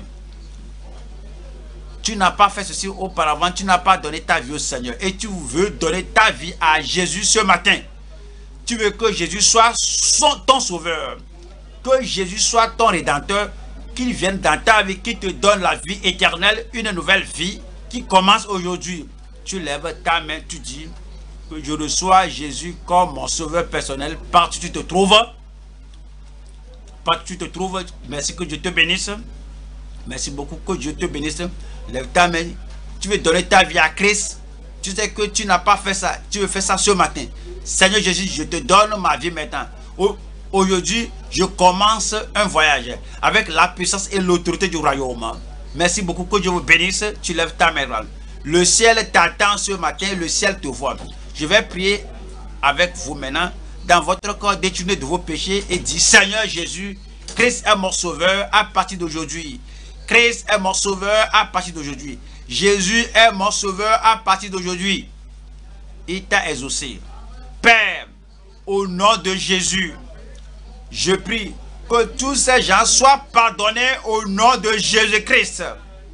Tu n'as pas fait ceci auparavant, tu n'as pas donné ta vie au Seigneur. Et tu veux donner ta vie à Jésus ce matin. Tu veux que Jésus soit ton sauveur. Que Jésus soit ton rédempteur. Qu'il vienne dans ta vie, qu'il te donne la vie éternelle, une nouvelle vie qui commence aujourd'hui. Tu lèves ta main, tu dis que je reçois Jésus comme mon sauveur personnel. Partout tu te trouves. Partout tu te trouves. Merci que Dieu te bénisse. Merci beaucoup, que Dieu te bénisse. Lève ta main. Tu veux donner ta vie à Christ. Tu sais que tu n'as pas fait ça. Tu veux faire ça ce matin. Seigneur Jésus, je te donne ma vie maintenant. Aujourd'hui, je commence un voyage avec la puissance et l'autorité du royaume. Merci beaucoup, que Dieu vous bénisse. Tu lèves ta main. Le ciel t'attend ce matin, le ciel te voit. Je vais prier avec vous maintenant. Dans votre corps, détournez de vos péchés et dit: Seigneur Jésus, Christ est mon sauveur à partir d'aujourd'hui. Christ est mon sauveur à partir d'aujourd'hui. Jésus est mon sauveur à partir d'aujourd'hui. Il t'a exaucé. Père, au nom de Jésus, je prie que tous ces gens soient pardonnés au nom de Jésus-Christ.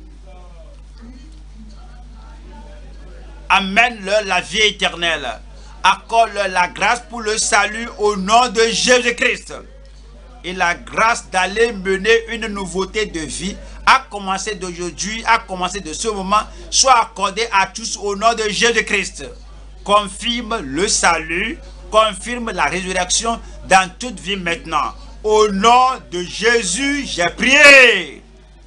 Amène-leur la vie éternelle. Accorde-leur la grâce pour le salut au nom de Jésus-Christ. Et la grâce d'aller mener une nouveauté de vie, à commencer d'aujourd'hui, à commencer de ce moment, soit accordée à tous au nom de Jésus-Christ. Confirme le salut, confirme la résurrection dans toute vie maintenant. Au nom de Jésus, j'ai prié.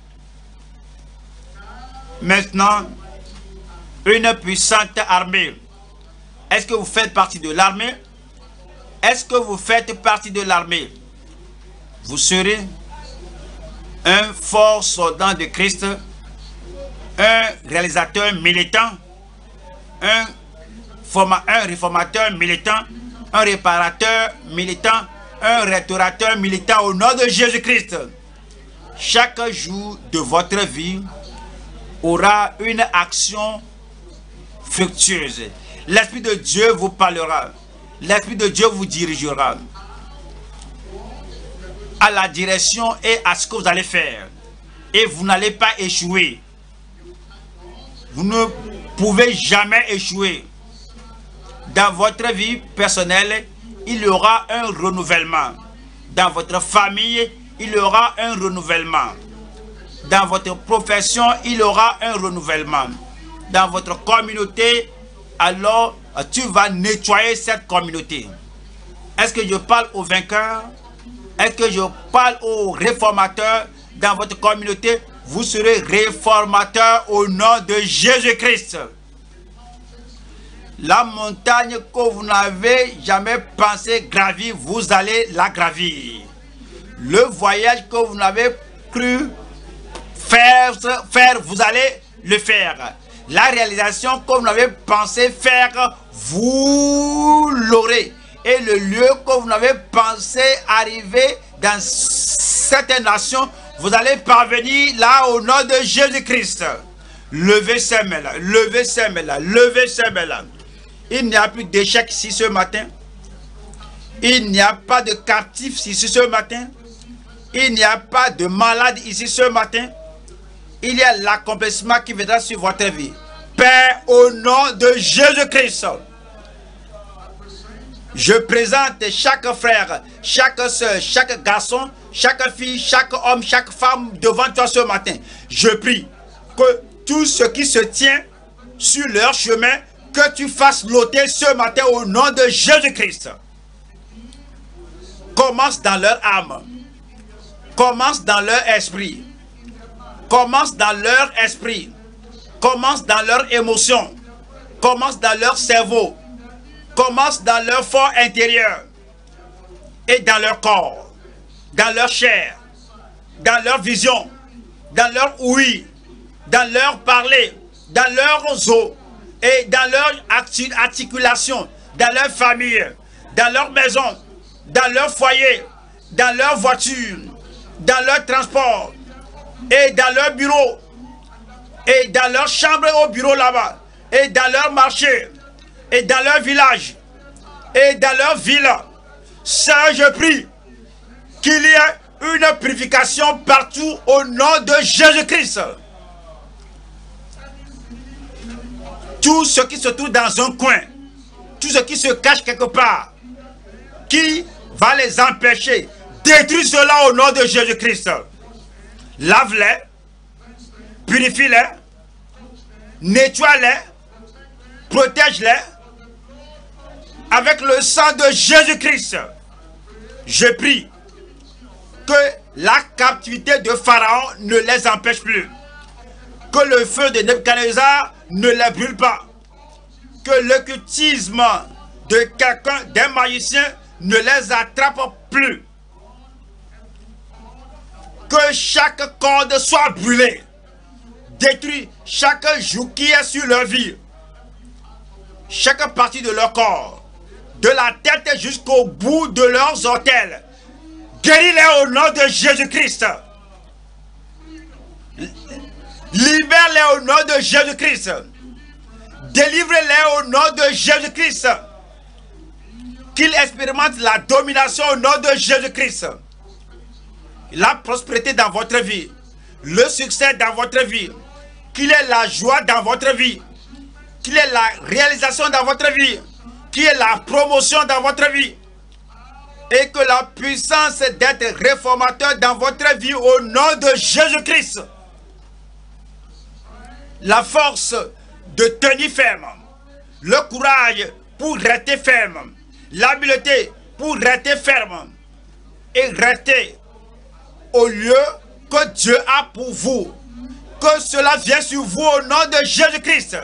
Maintenant, une puissante armée. Est-ce que vous faites partie de l'armée? Est-ce que vous faites partie de l'armée? Vous serez un fort soldat de Christ, un réalisateur militant, un réformateur militant, un réparateur militant, un restaurateur militant au nom de Jésus-Christ. Chaque jour de votre vie aura une action fructueuse. L'Esprit de Dieu vous parlera. L'Esprit de Dieu vous dirigera à la direction et à ce que vous allez faire. Et vous n'allez pas échouer. Vous ne pouvez jamais échouer. Dans votre vie personnelle, il y aura un renouvellement. Dans votre famille, il y aura un renouvellement. Dans votre profession, il y aura un renouvellement. Dans votre communauté, alors tu vas nettoyer cette communauté. Est-ce que je parle aux vainqueurs? Est-ce que je parle aux réformateurs? Dans votre communauté, vous serez réformateurs au nom de Jésus-Christ. La montagne que vous n'avez jamais pensé gravir, vous allez la gravir. Le voyage que vous n'avez cru faire, vous allez le faire. La réalisation que vous n'avez pensé faire, vous l'aurez. Et le lieu que vous n'avez pensé arriver dans cette nation, vous allez parvenir là au nom de Jésus-Christ. Levez ces mains-là, levez ces mains-là, levez ces mains-là. Il n'y a plus d'échec ici ce matin. Il n'y a pas de captifs ici ce matin. Il n'y a pas de malade ici ce matin. Il y a l'accomplissement qui viendra sur votre vie. Père, au nom de Jésus-Christ, je présente chaque frère, chaque soeur, chaque garçon, chaque fille, chaque homme, chaque femme devant toi ce matin. Je prie que tout ce qui se tient sur leur chemin Que tu fasses l'ôter ce matin au nom de Jésus-Christ. Commence dans leur âme. Commence dans leur esprit. Commence dans leur esprit. Commence dans leur émotion. Commence dans leur cerveau. Commence dans leur fort intérieur. Et dans leur corps. Dans leur chair. Dans leur vision. Dans leur ouïe. Dans leur parler. Dans leurs os. Et dans leur articulation. Dans leur famille. Dans leur maison. Dans leur foyer. Dans leur voiture. Dans leur transport. Et dans leur bureau. Et dans leur chambre au bureau là-bas. Et dans leur marché. Et dans leur village. Et dans leur ville. Seigneur, je prie qu'il y ait une purification partout au nom de Jésus-Christ. Tout ce qui se trouve dans un coin, tout ce qui se cache quelque part, qui va les empêcher, détruis cela au nom de Jésus-Christ. Lave-les, purifie-les, nettoie-les, protège-les avec le sang de Jésus-Christ. Je prie que la captivité de Pharaon ne les empêche plus. Que le feu de Nebuchadnezzar ne les brûle pas. Que l'occultisme de quelqu'un, d'un magicien, ne les attrape plus. Que chaque corde soit brûlée. Détruit chaque joug qui est sur leur vie. Chaque partie de leur corps. De la tête jusqu'au bout de leurs orteils. Guéris-les au nom de Jésus-Christ. Libère-les au nom de Jésus-Christ. Délivre-les au nom de Jésus-Christ. Qu'ils expérimentent la domination au nom de Jésus-Christ. La prospérité dans votre vie. Le succès dans votre vie. Qu'il ait la joie dans votre vie. Qu'il ait la réalisation dans votre vie. Qu'il ait la promotion dans votre vie. Et que la puissance d'être réformateur dans votre vie au nom de Jésus-Christ. La force de tenir ferme. Le courage pour rester ferme. L'habileté pour rester ferme. Et rester au lieu que Dieu a pour vous. Que cela vienne sur vous au nom de Jésus-Christ.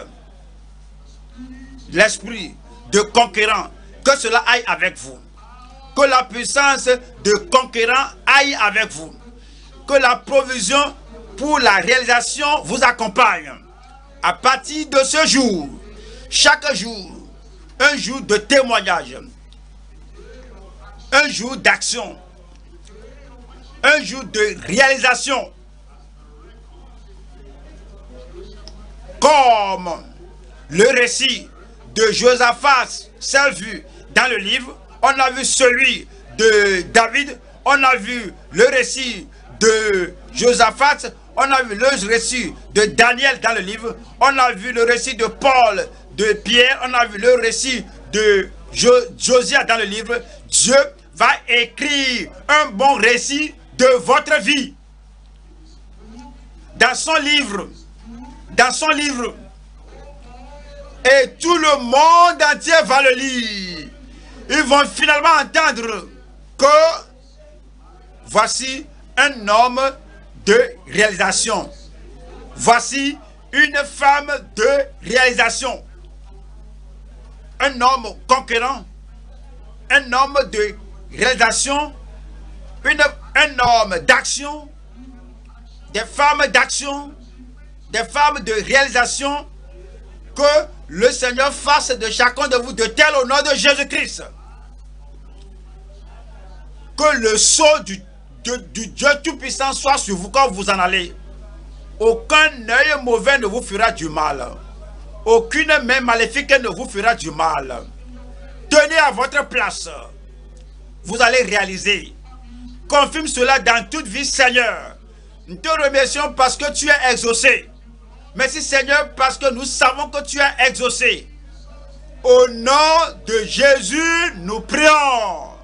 L'esprit de conquérant, que cela aille avec vous. Que la puissance de conquérant aille avec vous. Que la provision pour la réalisation vous accompagne. À partir de ce jour, chaque jour, un jour de témoignage, un jour d'action, un jour de réalisation. Comme le récit de Josaphat s'est vu dans le livre, on a vu celui de David, on a vu le récit de Josaphat, on a vu le récit de Daniel dans le livre, on a vu le récit de Paul, de Pierre, on a vu le récit de Josia dans le livre. Dieu va écrire un bon récit de votre vie. Dans son livre. Dans son livre. Et tout le monde entier va le lire. Ils vont finalement entendre que voici un homme de réalisation. Voici une femme de réalisation. Un homme conquérant. Un homme de réalisation. Un homme d'action. Des femmes d'action. Des femmes de réalisation. Que le Seigneur fasse de chacun de vous de tel au nom de Jésus-Christ. Que le sceau du Dieu Tout-Puissant soit sur vous quand vous en allez. Aucun œil mauvais ne vous fera du mal. Aucune main maléfique ne vous fera du mal. Tenez à votre place. Vous allez réaliser. Confirme cela dans toute vie, Seigneur. Nous te remercions parce que tu es exaucé. Merci, Seigneur, parce que nous savons que tu es exaucé. Au nom de Jésus, nous prions.